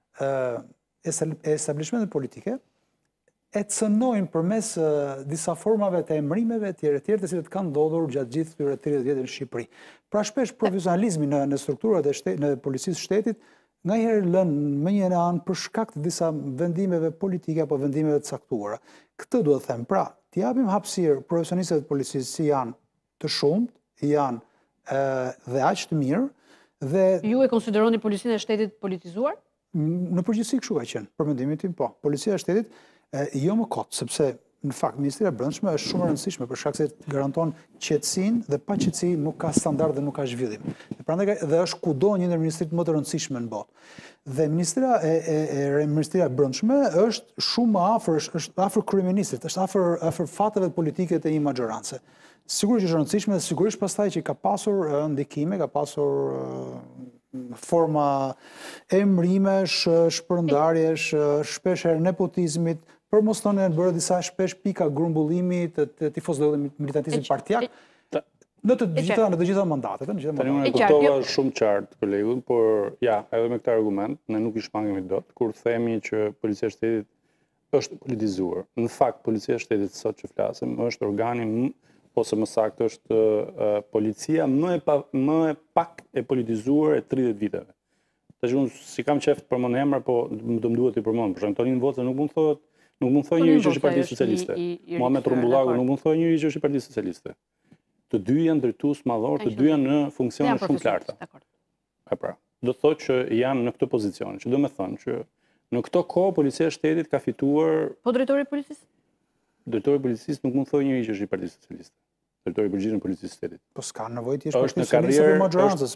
establishmentet politike e cënojnë përmes disa formave të emrimeve tjere të cilët kanë ndodhur gjatë gjithë këtyre 30 vjetëve në Shqipëri. Pra shpesh profesionalizmi në strukturat në policisë shtetit ngaherë lënë më një anë për shkak të disa vendimeve politike apo vendimeve të caktuara. Këtë duhet të them. Pra, t'i japim hapësirë profesionistëve të policisë si janë të shumtë, janë dhe aq të mirë dhe ju e konsideroni policinë e shtetit politizuar? Në përgjithësi kështu ka qenë, për mendimin tim po. Policia e shtetit jo më kot, sepse në fakt Ministria e Brendshme është shumë e rëndësishme për shkak se garanton qetësinë dhe pa qetësi nuk ka standard dhe nuk ka zhvillim. Prandaj dhe është kudo një ndër ministritë më të rëndësishme në botë. Dhe Ministria e Brendshme është shumë më afër, është afër kryeministrit, është afër fateve politike të një maxorance. Sigurisht është rëndësishme dhe sigurisht pastaj që ka pasur ndikime, ka pasur forma emrimesh, shpërndarjesh, shpesh herë nepotizmit, për mos tonë në bërë disa shpesh pika grumbullimi të tifozëve dhe militantizmit partijak në të gjitha mandatet. Tani unë e kuptova shumë qartë kolegun, por ja, edhe me këtë argument, ne nuk i shmangemi dot, kur themi që policia e shtetit është politizuar. Në fakt, policia e shtetit sot që flasim është organi ose më saktë është policia më e pak e politizuar e 30 viteve. Tash unë si kam qef të përmend emra, po do më duhet i përmend. Për shembull, Tonin Voca nuk mund thoj njëri që është i Partisë Socialiste. Muhamet Rumbullaku nuk mund thoj njëri që është i Partisë Socialiste. Të dy janë drejtues madhor, të dy janë në funksione shumë të larta. Pra, do thotë që janë në këtë pozicion, që do me thënë që në këto kohë policia e shtetit ka fituar. Po drejtori i policisë? Drejtori i policisë nuk mund thoj njëri që është i Partisë Socialiste. Drejtori i përgjithshëm policisë së shtetit. Po s'ka nevojë ti jesh profesionist për maxorancës,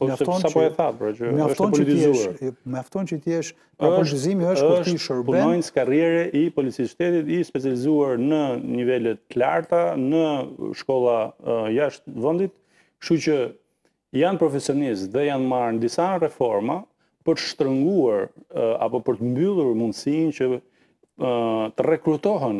mjafton që ti jesh politizimi është kur ti shërben. Punonjës karriere i policisë së shtetit i specializuar në nivele të larta, në shkolla jashtë vendit, kështu që janë profesionistë dhe janë marrë në disa reforma për të shtrënguar apo për të mbyllur mundësinë që të rekrutohen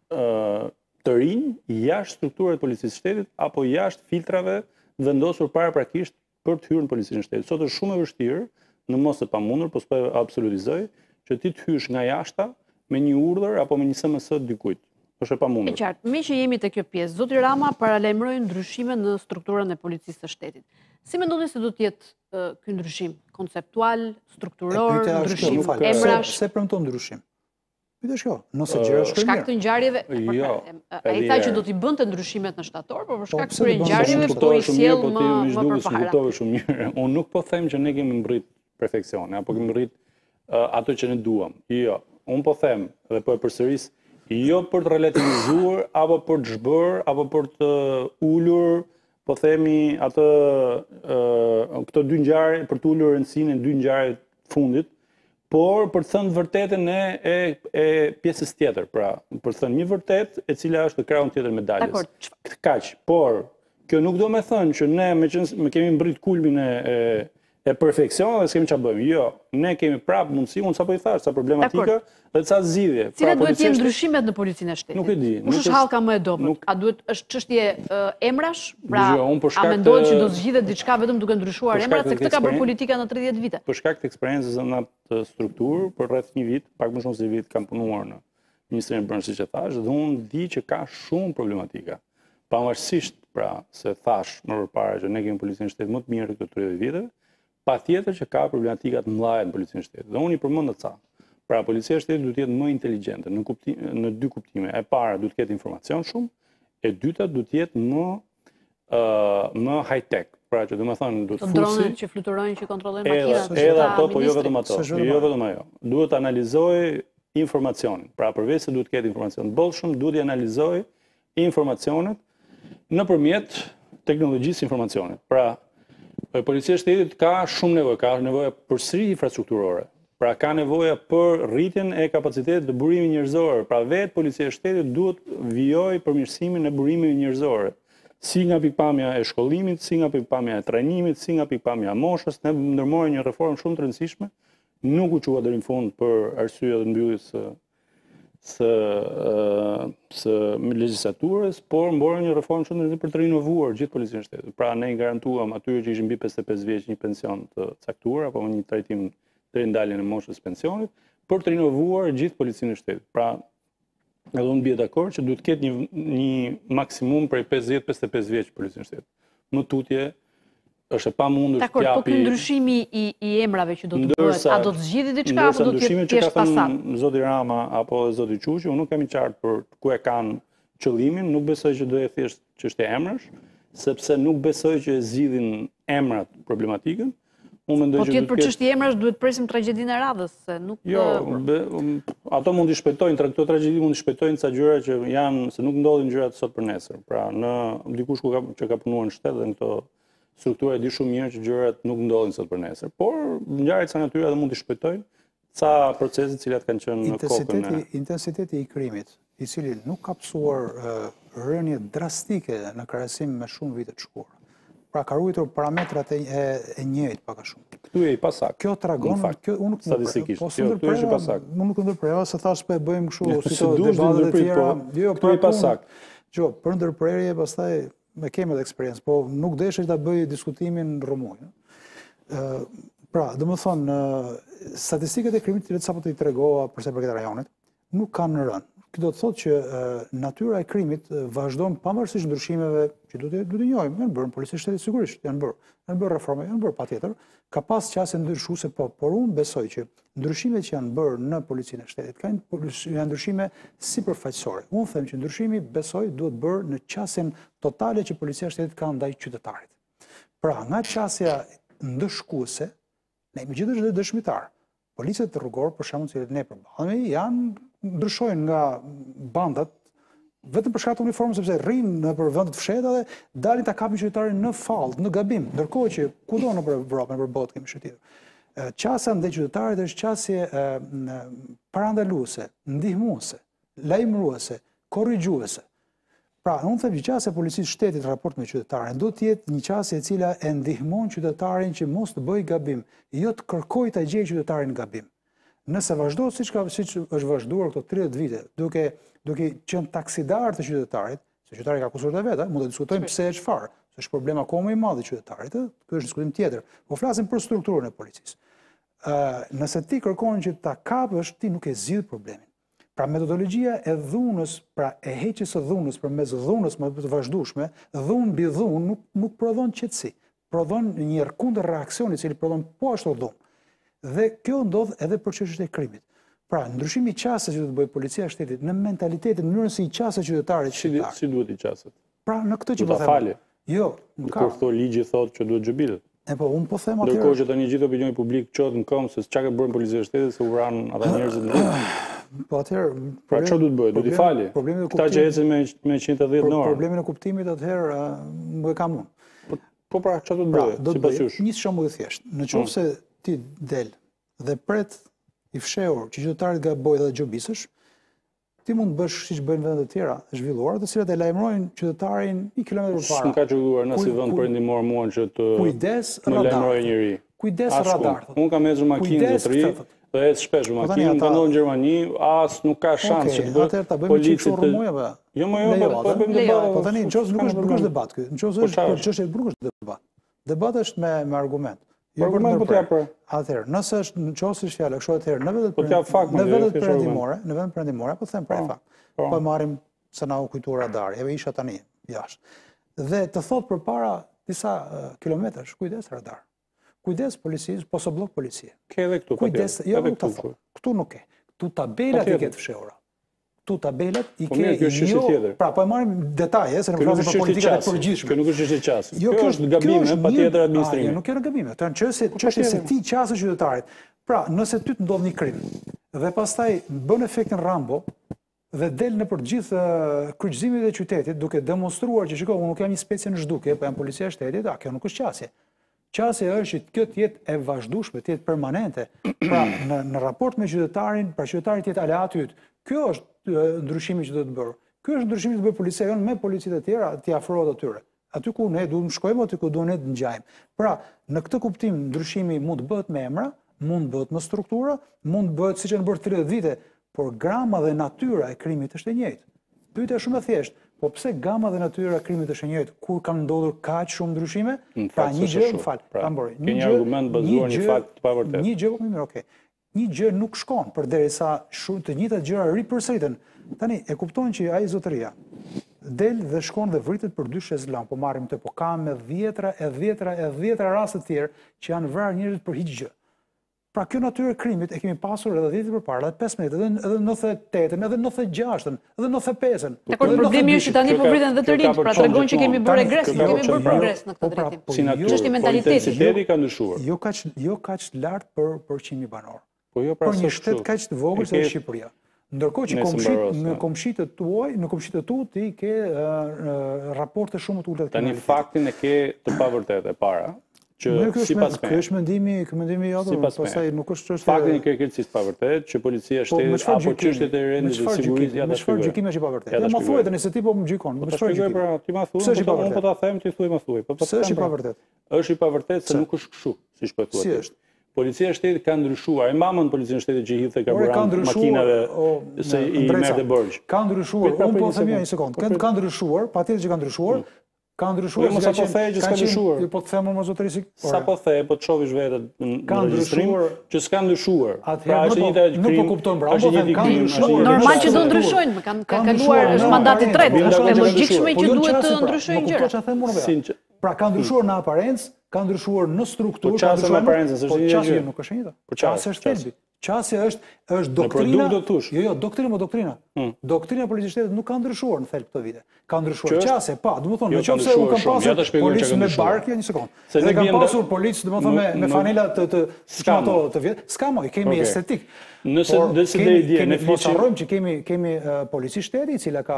të rinj jashtë strukturave të policisë së shtetit apo jashtë filtrave vendosur paraprakisht për të hyrë në policinë e shtetit. Sot është shumë e vështirë, në mos e pamundur, po s'po absolutizoj, që ti të hysh nga jashta me një urdhër apo me një SMS dikujt. Është e pamundur. E qartë, me që jemi te kjo pjesë, zoti Rama paralajmëroi ndryshime në strukturën e policisë së shtetit. Si mendoni se do të jetë ky ndryshim konceptual, strukturor, ndryshim emrash? Pse premton ndryshim? Pyetja është kjo, nëse gjëra shkojnë mirë. Shkak të ngjarjeve, ai tha që do t'i bënte ndryshimet në shtator, por për shkak të ngjarjeve po i sjell më përpara. Kuptova shumë mirë. Unë nuk po them që ne kemi mbrit perfeksionin apo kemi mbrit ato që ne duam. Jo, unë po them dhe po e përsëris, jo për të relativizuar apo për të zhbër apo për të ulur, po themi atë këto dy ngjarje për të ulur rëndësinë e dy ngjarjeve të fundit, por për të thënë vërtetën e pjesës tjetër, pra për të thënë një vërtet e cila është krahun tjetër medaljes. Kaq, por kjo nuk do me thënë që ne me kemi mbrit kulmin e perfeksion dhe s'kemi çfarë bëjmë. Jo, ne kemi prapë mundësi, unë sapo i thash, sa problematika dhe ca zgjidhje. Cilat duhet të jenë ndryshimet në policinë e shtetit? Nuk e di. Kush është hallka më e dobët? A duhet është çështje emrash? Pra, a mendohet që do zgjidhet diçka vetëm duke ndryshuar emrat, se këtë ka bërë politika në 30 vite? Për shkak të eksperiencës në atë strukturë, për rreth një vit, pak më shumë se vit kam punuar në Ministrinë e Brendshme, siç e thash, dhe unë di që ka shumë problematika. Pavarësisht pra se thash më përpara që ne kemi policinë e shtetit më të mirë këto 30 vite, patjetër që ka problematika të mëdha në policinë e shtetit. Dhe unë i përmend ca. Pra, policia e shtetit duhet të jetë më inteligjente në dy kuptime. E para duhet të ketë informacion shumë, e dyta duhet të jetë më high-tech. Pra, që domethënë duhet fusi dronet që fluturojnë që kontrollojnë makinat. Edhe ato, po jo vetëm ato. Jo vetëm ajo. Duhet të analizojë informacionin. Pra, përveç se duhet të ketë informacion të bollshëm, duhet të analizojë informacionet nëpërmjet teknologjisë informacionit. Pra, policia e shtetit ka shumë nevojë, ka nevojë për sri infrastrukturore. Pra ka nevoja për rritjen e kapacitetit të burimit njerëzor. Pra vetë policia e shtetit duhet vijojë përmirësimin e burimit njerëzor. Si nga pikpamja e shkollimit, si nga pikpamja e trajnimit, si nga pikpamja e moshës, ne ndërmorëm një reformë shumë të rëndësishme, nuk u qua deri në fund për arsye të mbylljes së legjislaturës, por mborëm një reformë shumë të rëndësishme për të rinovuar gjithë policinë e shtetit. Pra ne i garantuam atyre që ishin mbi 55 vjeç një pension të caktuar apo një trajtim deri në ndaljen e moshës pensionit, për të rinovuar gjithë policinë e shtetit. Pra, edhe unë bie dakord që duhet ketë një maksimum prej 50-55 vjeç policinë e shtetit. Më tutje është e pamundur të japi. Dakor, po ky ndryshimi i emrave që do të bëhet, a do të zgjidhë diçka apo do të jetë thjesht pasat? Zoti Rama apo zoti Çuçi, unë nuk kam i qartë për ku e kanë qëllimin, nuk besoj që do jetë thjesht çështje emrash, sepse nuk besoj që e zgjidhin emrat problematikën. Po tjetë për çështje emrash duhet presim tragjedinë e radhës, se nuk... Jo, ato mund t'i shpejtojnë, këto tragjedi mund t'i shpejtojnë ca gjëra që janë, se nuk ndodhin gjërat sot për nesër. Pra, në dikush që ka punuar në shtet dhe në këto struktura e di shumë mirë që gjërat nuk ndodhin sot për nesër. Por, ngjarjet sa natyra edhe mund t'i shpejtojnë ca procese të cilat kanë qenë në kokën e... Intensiteti i krimit, i cili nuk ka pësuar rënje drastike në krahasim me shumë vite të shkuara. Pra ka ruajtur parametrat e njëjtë pak a shumë. Këtu e i pasak. Kjo tregon, statistikisht. Këtu është i pasak. Unë nuk ndërprerja se thash po e bëjmë kështu si to debatet e tjera. Jo, këtu e i pasak. Jo, për ndërprerje pastaj me kemi edhe eksperiencë, po nuk deshe ta bëj diskutimin rrëmuj. Pra, domethënë, statistikat e krimit që sapo t'i tregova përse për këtë rajonit nuk kanë rënë. Kjo do të thotë që natyra e krimit vazhdon pavarësisht ndryshimeve që duhet të njohim. Janë bërë në policinë e shtetit sigurisht, janë bërë reforma, janë bërë patjetër. Ka pas qasje ndryshuese po, por unë besoj që ndryshimet që janë bërë në policinë e shtetit janë ndryshime sipërfaqësore. Unë them që ndryshimi besoj duhet bërë në qasjen totale që policia e shtetit ka ndaj qytetarit. Pra, nga qasja ndëshkuese, ne megjithatë është dëshmitar. Policët rrugor, për shembull, që ne përballemi, janë ndryshojnë nga bandat vetëm për shkak të uniformës, sepse rrinë nëpër vende të fshehta dhe dalin ta kapin qytetarin në fallë, në gabim, ndërkohë që kudo në Evropë, nëpër botë kemi shëtitur. Qasja ndaj qytetarit është qasje parandaluese, ndihmuese, lajmëruese, korrigjuese. Pra, unë them që qasja e policisë shtetit raport me qytetarin do të jetë një qasje e cila e ndihmon qytetarin që mos të bëjë gabim, jo të kërkojë ta gjejë qytetarin në gabim. Nëse vazhdo siç është vazhduar këto 30 vite, duke qenë taksidar të qytetarit, se qytetari ka kusuret e veta, mund të diskutojmë pse e çfarë, se është problem akoma i madh i qytetarit, ky është diskutim tjetër. Po flasim për strukturën e policisë. Nëse ti kërkon që ta kapësh, ti nuk e zgjidh problemin. Pra metodologjia e dhunës, pra e heqjes së dhunës përmes dhunës më të vazhdueshme, dhunë mbi dhunë nuk prodhon qetësi, prodhon një kundër reaksioni i cili prodhon po ashtu dhunë. Dhe kjo ndodh edhe për çështjet e krimit. Pra, ndryshimi i qasjes që do të bëjë policia e shtetit në mentalitetin, në mënyrën se i qaset qytetarit shqiptar. Si duhet i qaset? Pra, në këtë që po them. Falje. Jo, nuk ka. Kur thon ligji thotë që duhet xhobitet. Po unë po them atëherë. Ndërkohë që tani gjithë opinioni publik çohet në këmbë se çka ka bërë policia e shtetit se u vran ata njerëzit në rrugë. Po atëherë, pra çfarë duhet bëhet? Duhet i falje. Këta që ecën me 110 në orë. Problemin e kuptimit atëherë më e kam unë. Po pra çfarë duhet bëhet? Sipas jush. Një shembull i thjeshtë. Nëse ti del dhe pret i fshehur që qytetarit gabojë dhe gjobisësh, ti mund të bësh siç bëjnë vendet e tjera, zhvilluara, të cilat e lajmërojnë qytetarin një kilometër përpara. S'ka çuar në si vend perëndimor muan që të lajmërojë njëri. Kujdes radar. Unë kam ecur makinë zotëri, dhe ecë shpesh me makinë, ka ndodhur në Gjermani, as nuk ka shans që të bëhet. Atëherë ta bëjmë çik rrëmuj apo? Jo, po bëjmë debat. Po tani nuk është debat ky. Nëse është për çështje nuk është debat. Debat është me argument. Argument po t'ja për. Atëherë, nëse është nëse është fjalë, kështu atëherë në vendet perëndimore, po them pra fakt. Po marrim se na u kujtuar radari, edhe isha tani jashtë. Dhe të thot përpara disa kilometrash, kujdes radar. Kujdes policisë, po so blok policie. Ke edhe këtu. Kujdes, jo këtu nuk ke. Këtu tabelat i ke të fshehura. Këtu tabelat i ke jo. Pra, po e marrim detaje, se ne flasim për politikat e përgjithshme. Kjo nuk është çështje qasje. Kjo është gabim, patjetër administrimi. Jo, nuk është gabim. Kjo është çështje se ti qasësh qytetarit. Pra, nëse ty të ndodh një krim dhe pastaj bën efektin Rambo dhe del në për gjithë kryqëzimet e qytetit duke demonstruar që shiko, unë nuk jam një specie në zhdukje, po jam policia e shtetit, kjo nuk është qasje. Qasje është që kjo t'jetë e vazhdueshme, t'jetë permanente. Pra, në raport me qytetarin, pra qytetari t'jetë aleat yt. Kjo është ndryshimi që do të bërë. Ky është ndryshimi që do bëjë policia jonë me policitë e tjera, t'i afrohet atyre. Aty ku ne duhet të shkojmë, aty ku duhet ne të ngjajmë. Pra, në këtë kuptim ndryshimi mund të bëhet me emra, mund të bëhet me struktura, mund të bëhet siç e bërë 30 vite, por grama dhe natyra e krimit është e njëjtë. Pyetja është shumë e thjeshtë, po pse gama dhe natyra e krimit është e njëjtë kur kanë ndodhur kaq shumë ndryshime? Pra një gjë, një argument bazuar në fakt të pavërtetë. Një gjë, mirë, okay. Një gjë nuk shkon përderisa shumë të njëjtat gjëra ripërsëriten. Tani e kuptojnë që ai zotëria del dhe shkon dhe vritet për 2 shezlong, po marrim të po ka me 10 raste të tjerë që janë vrarë njerëzit për hiç gjë. Pra kjo natyrë e krimit e kemi pasur edhe 10 përpara, edhe 15, edhe 98, edhe 96, edhe 95. Dakor, problemi është që tani po vriten dhe të rinjt, pra tregon që kemi bërë regres, kemi bërë progres në këtë drejtim. Ç'është i mentalitetit. Intensiteti ka ndryshuar. Jo kaq lart për qimi banor. Po jo pra për një shtet kaq të vogël si Shqipëria. Ndërkohë që në komshitet tuaj, në komshitet tu ti ke raporte shumë të ulta. Tani faktin e ke të pavërtetë e para. Ky është mendimi jote, pastaj nuk është çështje. Faktin e kërkesës së pavërtetë që policia e shtetit apo çështjet e rendit të sigurisë ja ta shpjegoj. Çfarë gjykimi është i pavërtetë? Ja më thuaj tani se ti po më gjykon. Po çfarë gjykoj pra, ti ma thuaj, unë po ta them, ti thuaj më thuaj. Po pse është i pavërtetë? Është i pavërtetë se nuk është kështu, siç po thuat. Si është? Policia e shtetit ka ndryshuar. E mamën policinë e shtetit që hidhte karburant makinave se i merrte borxh. Ka ndryshuar. Unë po them një sekond. Ka ndryshuar, patjetër që ka ndryshuar. Ka ndryshuar. Mos apo the që s'ka ndryshuar. Po të them më zotërisë. Sa po the, po të shohësh vetë në regjistrim që s'ka ndryshuar. Pra është një krim. Nuk po kupton pra. Ka ndryshuar. Normal që do ndryshojnë, kanë kaluar është mandati i tretë, është logjikshme që duhet të ndryshojnë gjërat. Pra ka ndryshuar në aparencë, ka ndryshuar në strukturë, ka ndryshuar në aparencë, është një gjë. Nuk është e njëjta. Qasja është thelbi. Qasja është doktrina. Jo, doktrina. Doktrina e policisë shtetit nuk ka ndryshuar në thelb këto vite. Ka ndryshuar qasja, domethënë nëse u kanë pasur policë me barkë, një sekond. Dhe kanë pasur policë, domethënë me fanela të vjet. S'ka më, kemi estetik. Nëse dhe i dje, ne mos harrojmë që kemi policisë shteti, e cila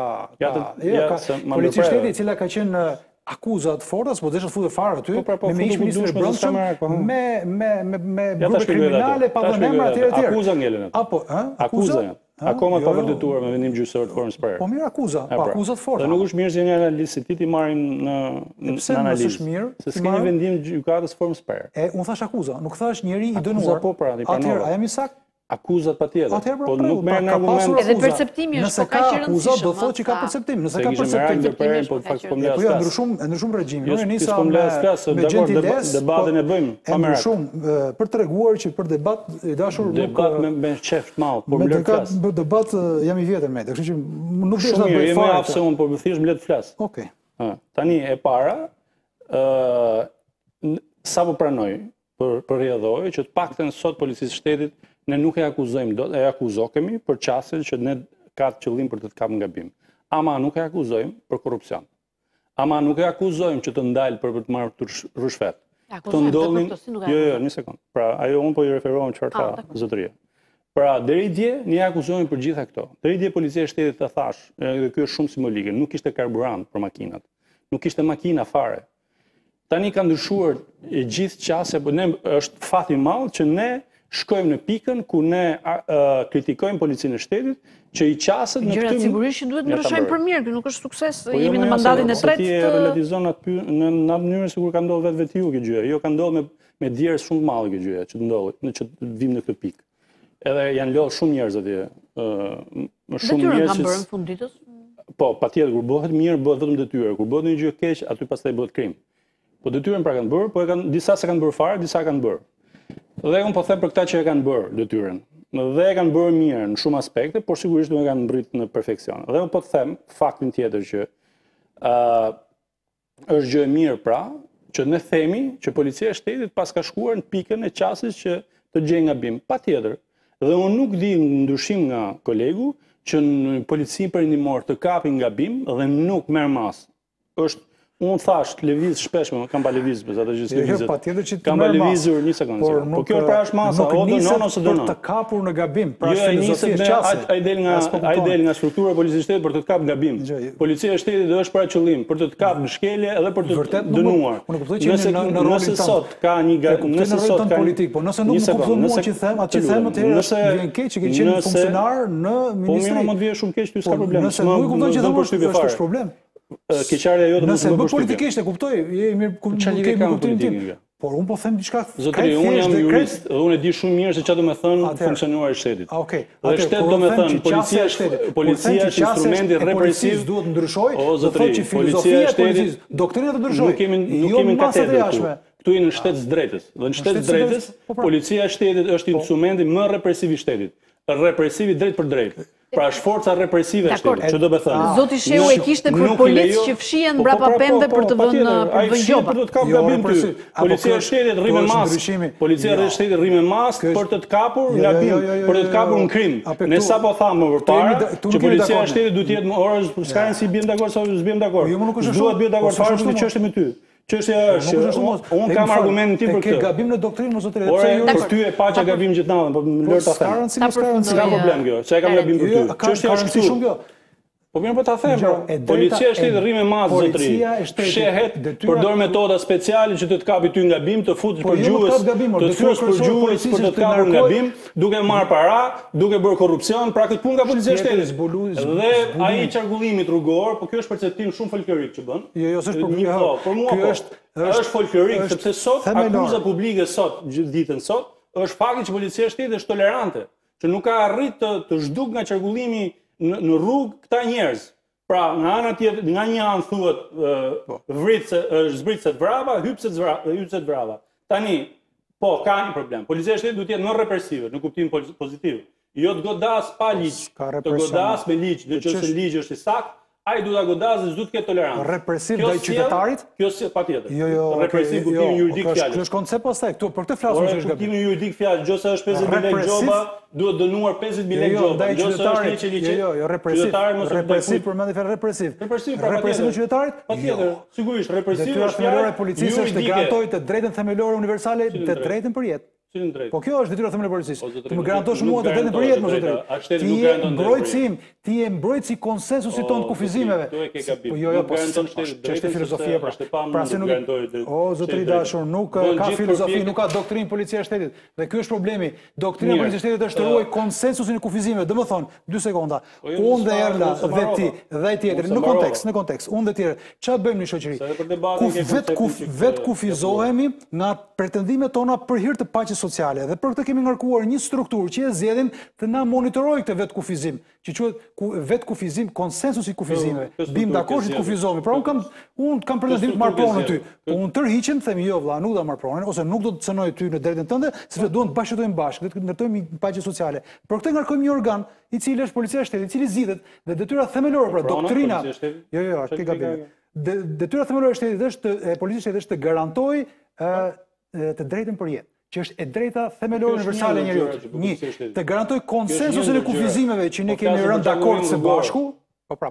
policisë shteti, e cila ka qenë akuzat forta, s'po desha të futet fare aty, me ish ministri i brendshëm, me grupe kriminale pa dhënë emra etj. Akuza ngelen atë. Akuza. Akoma pa vërtetuar me vendim gjyqësor të formës sper. Po mirë akuza, po akuzat forta. Dhe nuk është mirë që një analistë si ti marrin në analizë. Është mirë, se s'ke një vendim gjykatës formës sper. Unë thash akuza, nuk thash njeri i dënuar. Po pra, i pranova. Atëherë, a jam i saktë? Akuzat patjetër, po nuk merren argument. Edhe perceptimi është ka akuzat do thotë që ka perceptim, nëse ka perceptim. Po fakt po mbledh. Po ndryshum regjimi. Unë nisa me debatin e bëjmë pa merak. Shumë për treguar që për debat i dashur debat me qeft mall, por mbledh flas. Me debat jam i vjetër me, kështu që nuk do të bëj fare. Më afse unë po më thjesht mbledh flas. Okej. Tani e para sapo pranoj për rrjedhoj që të paktën sot policisë shtetit ne nuk e akuzojmë dot, e akuzokemi për çastet që ne ka qëllim për të kapë gabim. Ama nuk e akuzojmë për korrupsion. Ama nuk e akuzojmë që të ndalë për të marrë rrushfet. Të ndodhin, jo, një sekond. Pra, ajo unë po i referohem çfarë tha zotëria. Pra, deri dje ne akuzojmë për gjitha këto. Deri dje policia e shtetit të thash, dhe ky është shumë simbolike, nuk kishte karburant për makinat. Nuk kishte makina fare. Tani ka ndryshuar e gjithë qasja, po ne është fat i madh që ne shkojmë në pikën ku ne kritikojmë policinë e shtetit që i qaset në këtë... Gjërat sigurisht që duhet ndryshojnë për mirë, nuk është sukses, jemi në mandatin e tretë. Ti e realizon aty në mënyrën sikur ka ndodhur vetë ju kjo gjë. Jo ka ndodhur me djerës shumë të madhe kjo gjë, që të ndodhë, që të vim në këtë pikë. Edhe janë lodhur shumë njerëz atje. Detyrën kanë bërë në fund ditës? Po, patjetër, kur bëhet mirë, bëhet vetëm detyrë. Kur bëhet një gjë keq, aty pastaj bëhet krim. Po detyrën pra kanë bërë, po disa se kanë bërë fare, disa kanë bërë. Dhe unë po them për këta që e kanë bërë detyrën. Dhe e kanë bërë mirë në shumë aspekte, por sigurisht nuk e kanë mbrit në perfekcion. Dhe unë po them faktin tjetër që është gjë e mirë pra, që ne themi që policia e shtetit pas ka shkuar në pikën e qasjes që të gjejë gabim. Patjetër. Dhe unë nuk di ndryshim nga kolegu që në policinë perëndimor të kapin gabim dhe nuk merr mas. Është Unë thash, lëviz shpeshme, kam pa lëviz, për atë gjithë lëvizet. Patjetër që Kam pa lëvizur një sekondë. Po kjo pra është masa, o do non ose do non. Për të kapur në gabim, pra është filozofia e qasë. Ai del nga struktura e policisë shtetit për të kapur gabim. Policia e shtetit është për qëllim, për të kapur në shkelje edhe për të dënuar. Unë kuptoj që në rolin sot ka një nëse sot ka politik, po nëse nuk më kupton mua që them, atë them atëherë është vjen keq që ke qenë funksionar në ministri. Po mirë, më të vjen shumë keq, ty s'ka problem. Nëse nuk kupton që them është problem. Keqarja jote nëse bë politikisht e kuptoj, je mirë kuptimin tim. Por unë po them diçka. Zotëri, unë jam jurist dhe unë e di shumë mirë se çfarë do të thonë funksionuar i shtetit. Okej. Dhe shteti do të thonë policia është instrumenti represiv, duhet ndryshoj. O zotëri, policia e shtetit, doktrina të ndryshoj. Nuk kemi katedrë. Këtu jemi në shtet drejtës. Dhe në shtet drejtës, policia e shtetit është instrumenti më represiv i shtetit. Represiv i drejt për drejt. Pra është forca represive e shtetit, që do të thënë. Zoti Shehu e kishte për policë që fshihen brapa pemëve për të vënë gjoba. Për të kapur gabim ty. Policia e shtetit rri me maskë. Policia e shtetit rri me maskë për të kapur gabim, për të kapur në krim. Ne sapo thamë më përpara që policia e shtetit duhet të jetë orë s'ka si biem dakord sa s'biem dakord. Duhet bie dakord fare me çështje me ty. Çështja është, unë kam argumentin tim për këtë. Ke gabim në doktrinë, mos zotëri. Për ty e paqa gabim gjithnavën, po më lër ta them. S'ka problem kjo. Çka kam gabim për ty? Çështja është këtu. Po mirë po ta them. Policia e shtetit rri me masë zotëri. Fshehet, përdor metoda speciale që të kapi ty nga gabim, të futësh për gjuhës, të fush për gjuhës për të kapur nga gabim, duke marr para, duke bërë korrupsion, pra këtë punë nga policia e shtetit. Dhe ai çarkullimi rrugor, po kjo është perceptim shumë folklorik që bën. Jo, s'është problem. Për mua është folklorik sepse sot akuza publike sot, ditën sot, është fakti që policia e shtetit është tolerante, që nuk ka arrit të zhduk nga çarkullimi në rrugë këta njerëz. Pra, nga ana tjetër, nga një anë thuhet zbritset vrapa, hypset vrapa. Tani, po, ka një problem. Policia e shtetit duhet të jetë më represive, në kuptim pozitiv. Jo të godas pa ligj, të godas me ligj, dhe që se ligj është i saktë, ai duhet ta godasë, s'duhet të ketë tolerancë. Represiv ndaj qytetarit? Kjo si patjetër. Jo, represiv kuptimin juridik fjalës. Kjo është koncept pastaj këtu, për këtë flasim që është gabim. Kuptimi juridik fjalës, nëse është 50.000 lekë gjoba, duhet dënuar 50.000 lekë gjoba. Nëse është liçi. Jo, represiv. Represiv përmendë fjalë represiv. Represiv në qytetarit? Patjetër, sigurisht, represiv është fjalë e policisë është të garantojë të drejtën themelore universale, të drejtën për jetë. Po kjo është detyra themelore e policisë. Ti më garantosh mua të drejtën për jetë, më zotëri. Ti je mbrojtësim, ti je mbrojtësi konsensusit tonë të kufizimeve. Po jo, po ç'është filozofia pra. Pra se nuk o zotëri dashur, nuk ka filozofi, nuk ka doktrinë policia e shtetit. Dhe ky është problemi. Doktrina e policisë e shtetit është të ruaj konsensusin e kufizimeve. Domethënë, 2 sekonda. Unë dhe Erla dhe ti dhe ai tjetri në kontekst, unë dhe tjerë, çfarë bëjmë në shoqëri? Vet kufizohemi nga pretendimet tona për hir të paqes sociale. Dhe për këtë kemi ngarkuar një strukturë që e zgjedhim të na monitorojë këtë vetë kufizim, që quhet vetë kufizim, konsensusi i kufizimeve. Bim dakord që kufizohemi. Pra unë kam pretendim të marr pronën ty. Po unë tërhiqem, them jo vëlla, nuk do ta marr pronën ose nuk do të cënoj ty në drejtën tënde, sepse duam të bashkëtojmë bashkë, të ndërtojmë një paqe sociale. Për këtë ngarkojmë një organ i cili është policia e shtetit, i cili zgjidhet dhe detyra themelore, pra doktrina. Jo, është ke gabim. Detyra themelore e shtetit është e policisë shtetit është të garantojë të drejtën për jetë, që është e drejta themelore universale e njeriut. Një, të garantoj konsensusin e kufizimeve që ne kemi rënë dakord së bashku. Pra,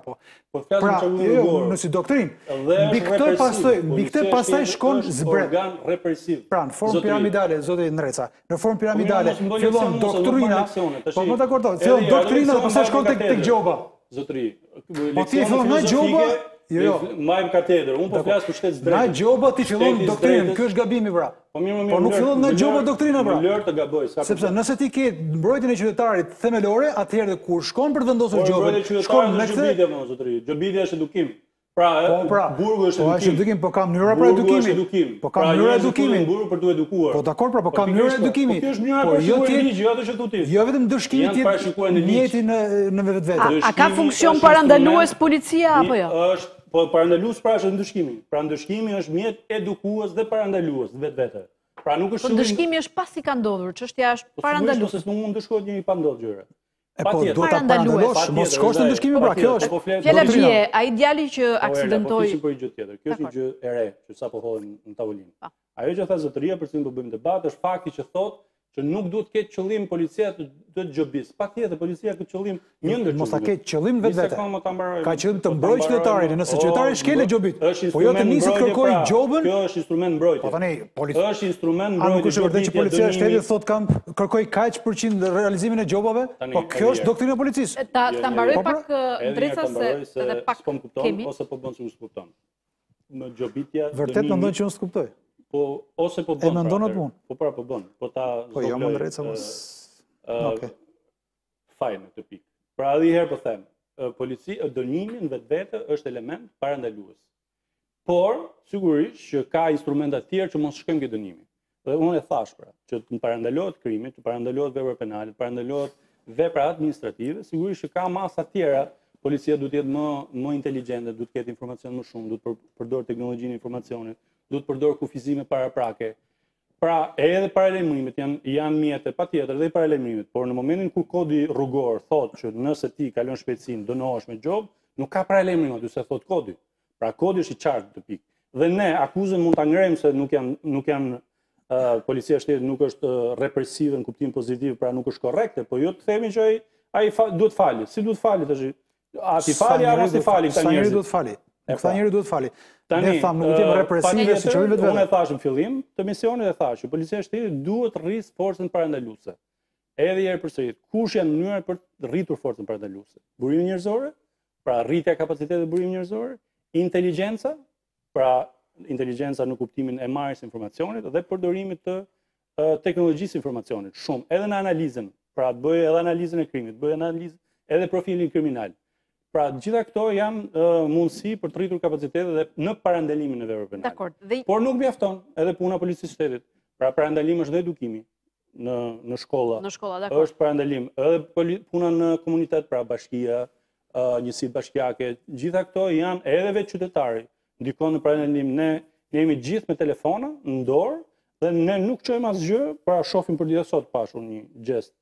në si doktrinë. Mbi këtë pastaj shkon zbret. Pra, në formë piramidale, zoti Ndreca, në formë piramidale fillon doktrina, po më dakord, fillon doktrina dhe pastaj shkon tek gjoba. Zotëri, po ti fillon nga gjoba. Jo, majm katedrë, unë po flas për shtet drejtë. Na gjoba ti fillon doktrinën, ky është gabimi pra. Po nuk fillon nga gjoba doktrina pra. Më lër të gaboj, sepse nëse ti ke mbrojtjen e qytetarit themelore, atëherë kur shkon për të vendosur gjobën, shkon me këtë. Gjobitja është edukim. Pra, burgu është edukim, po ka mënyra për edukimin. Po ka mënyra edukimi. Burgu për të edukuar. Po dakor, pra, po ka mënyra edukimi. Po kjo është mënyra për shkruar ligj, ato që thotë. Jo vetëm dëshkimi ti njëti në vetvete. A ka funksion parandalues policia apo jo? Është, po parandalues pra është ndëshkimi. Pra ndëshkimi është mjet edukues dhe parandalues vetvete. Pra nuk është. Po ndëshkimi është pasi ka ndodhur, çështja është parandalues. Po nuk mund të shkohet një pa ndodhur gjëra. Po do ta parandalosh, mos shkosh në ndëshkimi pra, kjo është. Fjala bie, ai djali që aksidentoi. Po për gjë tjetër. Kjo është një gjë e re që sapo hodhën në tavolinë. Ajo që tha zotëria për cilën do bëjmë debat është fakti që thotë që nuk duhet të ketë qëllim policia të gjobis. Patjetër policia ka qëllim një ndër mos ta ketë qëllim vetvete. Ka qëllim të mbrojë qytetarin, nëse qytetari shkelë gjobit. Po jo të nisë të kërkojë gjobën. Kjo është instrument mbrojtje. Po tani është instrument mbrojtje. A nuk është vërtet që policia e shtetit thotë kam kërkoj kaq % realizimin e gjobave? Po kjo është doktrina e policisë. Ta mbaroj pak ndresa se edhe pak kemi ose po bën sikur s'kupton. Në gjobitja vërtet mendon që unë s'kuptoj. Po ose po bën. E mendon atë punë? Po po bën. Po ta po jo më drejt sa mos. Okej. Fajin këtë pikë. Pra edhe një herë po them, dënimi në vetvete është element parandalues. Por sigurisht që ka instrumenta të tjerë që mos shkojmë ke dënimi. Dhe unë e thash pra, që të parandalohet krimi, të parandalohet vepra penale, të parandalohet vepra administrative, sigurisht që ka masa tjera. Policia duhet të jetë më inteligjente, duhet të ketë informacion më shumë, duhet të përdor teknologjinë e informacionit, duhet të përdor kufizime paraprake. Pra, edhe paralajmërimet janë mjete patjetër dhe paralajmërimet, por në momentin kur kodi rrugor thotë që nëse ti kalon shpejtësinë, dënohesh me gjobë, nuk ka paralajmërim aty se thot kodi. Pra kodi është i qartë të pikë. Dhe ne akuzën mund ta ngrejmë se nuk janë policia e shtetit nuk është represive në kuptim pozitiv, pra nuk është korrekte, po jo të themi që ai duhet fali. Si duhet fali tash? A ti fali apo si fali këta njerëz? Sa njëri duhet fali. Këta njëri duhet fali. Ne thamë nuk jemi represive si qëllim vetë. Unë e thash në fillim të misionit e thash që policia e shtetit duhet rris forcën parandaluese. Edhe një herë përsërit, kush janë mënyrat për të rritur forcën parandaluese? Burimi njerëzor, pra rritja e kapacitetit të burimit njerëzor, inteligjenca, pra inteligjenca në kuptimin e marrjes së informacionit dhe përdorimit të teknologjisë informacionit, shumë, edhe në analizën, pra të bëjë edhe analizën e krimit, bëjë analizën edhe profilin kriminal. Pra, gjitha këto janë mundësi për të rritur kapacitetet dhe në parandalimin e veprave penale. Por nuk mjafton edhe puna policisë së shtetit. Pra, parandalim është dhe edukimi në shkolla. Në shkolla, dakor. Është parandalim edhe puna në komunitet, pra bashkia, njësitë bashkiake. Gjitha këto janë edhe vetë qytetari. Ndikon në parandalim. Ne jemi gjithë me telefona në dorë dhe ne nuk çojmë asgjë, pra shohim për ditë sot pashur një gest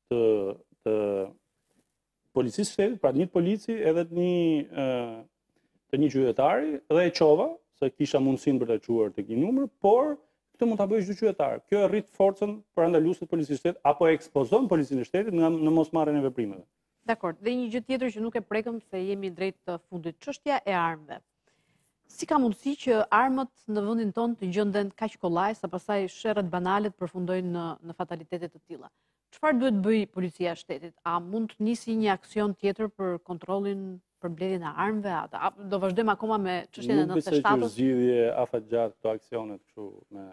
të policisë shtetit, pra një polici edhe të një qytetari dhe e qova, se kisha mundësin për të quar të një numër, por këtë mund të bëjë çdo qytetar. Kjo e rrit forcën parandaluese të policisë shtetit apo e ekspozon policinë e shtetit në mosmarrjen e veprimeve. Dakor, dhe një gjë tjetër që nuk e prekëm se jemi drejt të fundit, çështja e armëve. Si ka mundësi që armët në vendin tonë të gjenden kaq kollaj, sa pastaj sherrët banale të përfundojnë në fatalitete të tilla? Çfarë duhet bëj policia e shtetit? A mund të nisi një aksion tjetër për kontrollin, për mbledhjen e armëve? A do vazhdojmë akoma me çështjen e 97-s? Nuk besoj që është zgjidhje afatgjatë këto aksionet kështu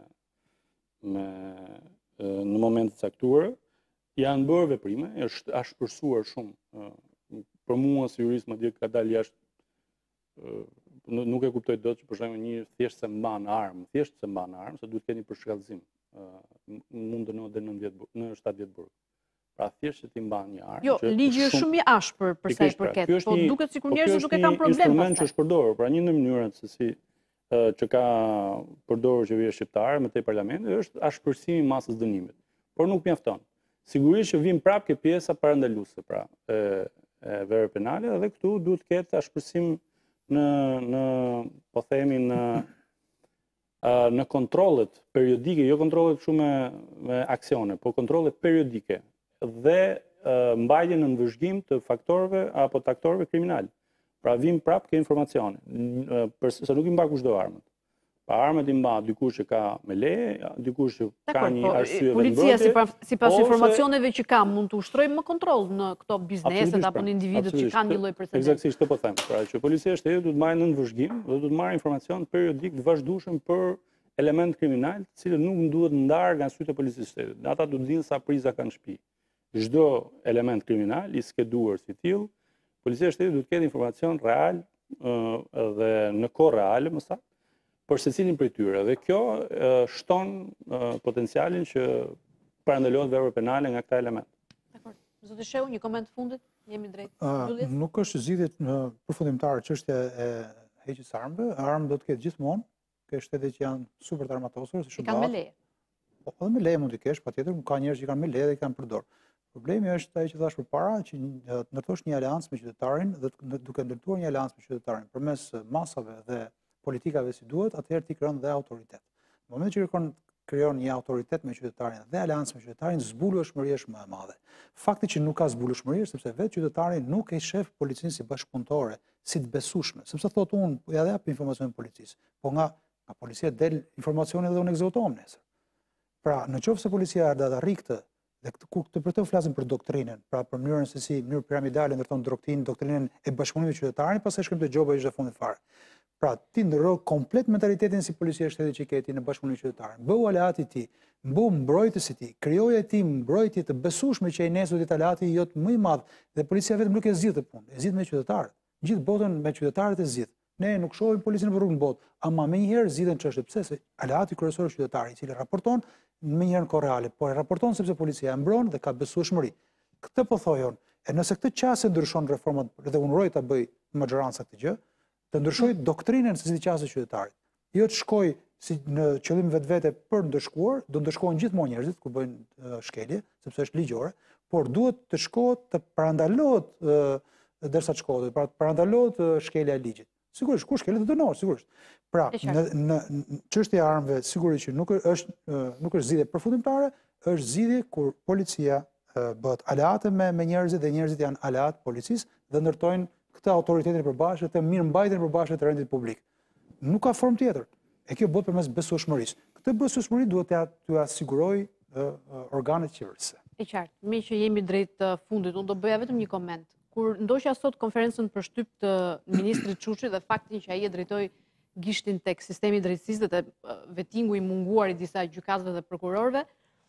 në momente të caktuara. Janë bërë veprime, është shpërsuar shumë. Për mua si jurist më ka dalë jashtë. Nuk e kuptoj dot që për shembull një thjesht se mban armë, se duhet të keni përshkallëzim. Mund dënohet deri në 7 vjet burg. Pra thjesht që ti mban një armë. Jo, ligji është shumë i ashpër për sa i përket, po duket sikur njerëzit nuk e kanë problem. Kjo është instrument që është përdorur, pra një në mënyrët se si që ka përdorur qeveria shqiptare me te parlamenti është ashpërsimi i masës dënimit. Por nuk mjafton. Sigurisht që vim prapë ke pjesa parandaluese, pra e veprave penale dhe këtu duhet të ketë ashpërsim po themi në kontrollet periodike, jo kontrollet shumë me aksione, po kontrollet periodike dhe mbajtje në nënvëzhgim të faktorëve apo të aktorëve kriminal. Pra vim prapë ke informacione, se nuk i mba kushdo armët. Pa armët i mba dikush që ka me leje, dikush që ka një arsye vetëm policia sipas informacioneve që ka mund të ushtrojë më kontroll në këto bizneset apo në individët që kanë një lloj precedenti. Eksaktësisht këtë po them. Pra që policia e shtetit duhet marrë në nënvëzhgim dhe duhet marrë informacion periodik të vazhdueshëm për element kriminal, të cilët nuk duhet ndarë nga sytë e policisë së shtetit. Ata duhet dinë sa priza kanë në shtëpi. Çdo element kriminal i skeduar si tillë, policia e shtetit duhet të ketë informacion real dhe në kohë reale më saktë për secilin prej tyre. Dhe kjo shton potencialin që parandalohet vepra penale nga këta element. Dakor. Zotë Shehu, një koment fundit, jemi drejt. Nuk është zgjidhje përfundimtare çështja e heqjes armëve. Armë do të ketë gjithmonë, ke shtete që janë super të armatosur, si shumë. Kanë me leje. Po edhe me leje mund të kesh, patjetër, ka njerëz që kanë me leje dhe kanë përdor. Problemi është ai që thash përpara, që ndërtosh një aleancë me qytetarin dhe duke ndërtuar një aleancë me qytetarin përmes masave dhe politikave si duhet, atëherë ti krijon dhe autoritet. Në momentin që kërkon krijon një autoritet me qytetarin dhe aleancë me qytetarin, zbulueshmëria është më e madhe. Fakti që nuk ka zbulueshmëri sepse vetë qytetari nuk e shef policinë si bashkëpunëtore, si të besueshme, sepse thotë unë ja jap informacion policisë, po nga policia del informacioni dhe unë ekzekutohem nesër. Pra, në qoftë se policia ardha të arrijë këtë, dhe për të flasim për doktrinën, pra për mënyrën se si mënyrë piramidale ndërton doktrinën e bashkëpunimit me qytetarin, pastaj shkojmë te gjoba ishte fundit fare. Pra, ti ndërro komplet mentalitetin si policia e shtetit që ke ti në bashkëpunim me qytetarin. Bëu aleati i ti, mbu mbrojtës i ti, krijoje ti mbrojtje të besueshme që ai nesër ditë aleati jot më i madh dhe policia vetëm nuk e zgjidh të punë, e zgjidh me qytetarët. Gjithë botën me qytetarët e zgjidh. Ne nuk shohim policinë në rrugën botë, ama menjëherë zgjidhen çështje. Pse? Se aleati kryesor është qytetari, i cili raporton menjëherë në kohë reale, por e raporton sepse policia e mbron dhe ka besueshmëri. Këtë po thojon, e nëse këtë qasje ndryshon reformat dhe unë uroj ta bëj maxhoranca këtë gjë, të ndryshoj doktrinën se si qasje qytetarit. Jo të shkoj si në qëllim vetvete për ndëshkuar, do ndëshkohen gjithmonë njerëzit kur bëjnë shkelje, sepse është ligjore, por duhet të shkohet të parandalohet derisa të shkohet, pra të parandalohet shkelja e ligjit. Sigurisht, kur shkelet të dënohet, sigurisht. Pra, në çështja e armëve, sigurisht që nuk është zgjidhje përfundimtare, është zgjidhje kur policia bëhet aleate me njerëzit dhe njerëzit janë aleat policisë dhe ndërtojnë këtë autoritetin e përbashkët, të mirëmbajtjen e përbashkët të rendit publik. Nuk ka formë tjetër. E kjo bëhet përmes besueshmërisë. Këtë besueshmëri duhet t'u siguroj organet qeverisë. E qartë, me që jemi drejt fundit, unë do bëja vetëm një koment. Kur ndoqja sot konferencën për shtyp të ministrit Çuçi dhe faktin që ai e drejtoi gishtin tek sistemi i drejtësisë dhe vettingu i munguar i disa gjykatëve dhe prokurorëve,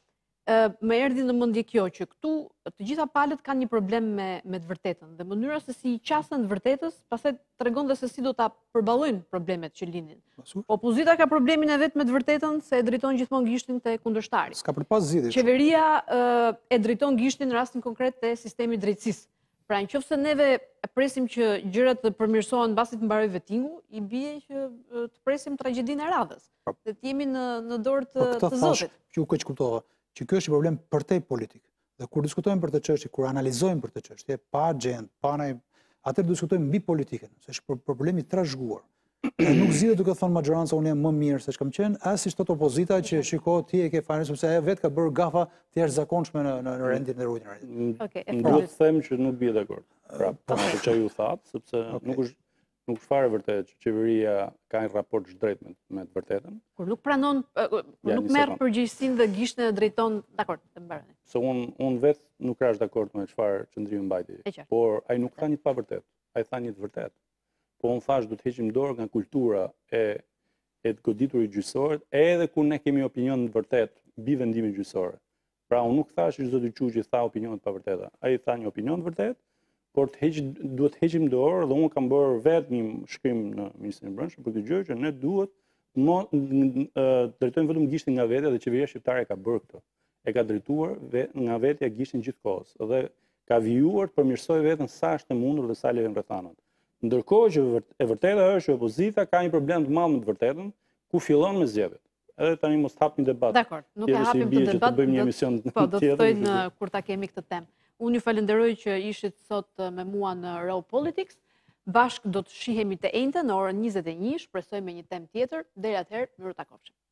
më erdhi në mendje kjo që këtu të gjitha palët kanë një problem me të vërtetën dhe mënyra se si i qasen të vërtetës, pastaj tregon dhe se si do ta përballojnë problemet që lindin. Opozita ka problemin e vet me të vërtetën se e drejton gjithmonë gishtin te kundërshtari. S'ka për pas zgjidhje. Qeveria e drejton gishtin në rastin konkret te sistemi i drejtësisë. Pra, nëse neve presim që gjërat të përmirësohen mbasi të mbarojë vettingu, i bie që të presim tragjedinë e radhës. Se të jemi në dorë të Zotit. Që u keq kuptova, që ky është një problem përtej politik. Dhe kur diskutojmë për të çështje, kur analizojmë për të çështje, pa agjend, atëherë diskutojmë mbi politikën, se është problemi i trashëguar. Nuk zgjidhet duke thënë maxhoranca unë jam më mirë se ç'kam qenë, as si thot opozita që shiko ti e ke fare sepse ajo vetë ka bërë gafa të jashtëzakonshme në rendin e rrugën e rendit. Okej, duhet të them që nuk bie dakord. Pra, për çfarë ju thatë, sepse nuk është fare vërtet që qeveria ka një raport drejt me të vërtetën. Kur nuk pranon, nuk merr përgjegjësinë dhe gishtin e drejton, dakord, të mbaroni. Se unë vetë nuk rash dakord me çfarë qëndrimi mbajti, por ai nuk tha një të pavërtetë, ai tha një të vërtetë. Po unë thash du të heqim dorë nga kultura e të goditurit gjyqësorët, edhe kur ne kemi opinion të vërtet mbi vendimin gjyqësor. Pra unë nuk thash që zoti Çuçi tha opinionet pa vërteta. Ai tha një opinion të vërtet, por duhet të heqim dorë dhe unë kam bërë vetë një shkrim në Ministrinë e Brendshme për këtë gjë që ne duhet drejtojmë vetëm gishtin nga vetja dhe qeveria shqiptare ka bërë këtë. E ka drejtuar nga vetja gishtin gjithkohës dhe ka vijuar të përmirësojë veten sa është e mundur dhe sa lejojnë rrethanat. Ndërkohë që e vërteta është që opozita ka një problem të madh me të vërtetën, ku fillon me zgjedhjet. Edhe tani mos hap një debat. Dakor, nuk e hapim këtë debat. Të bëjmë një emision tjetër. Po, do të thojnë kur ta kemi këtë temë. Unë ju falenderoj që ishit sot me mua në Raw Politics. Bashkë do të shihemi të enjte në orën 21, shpresoj me një temë tjetër. Deri atëherë, miru takofshim.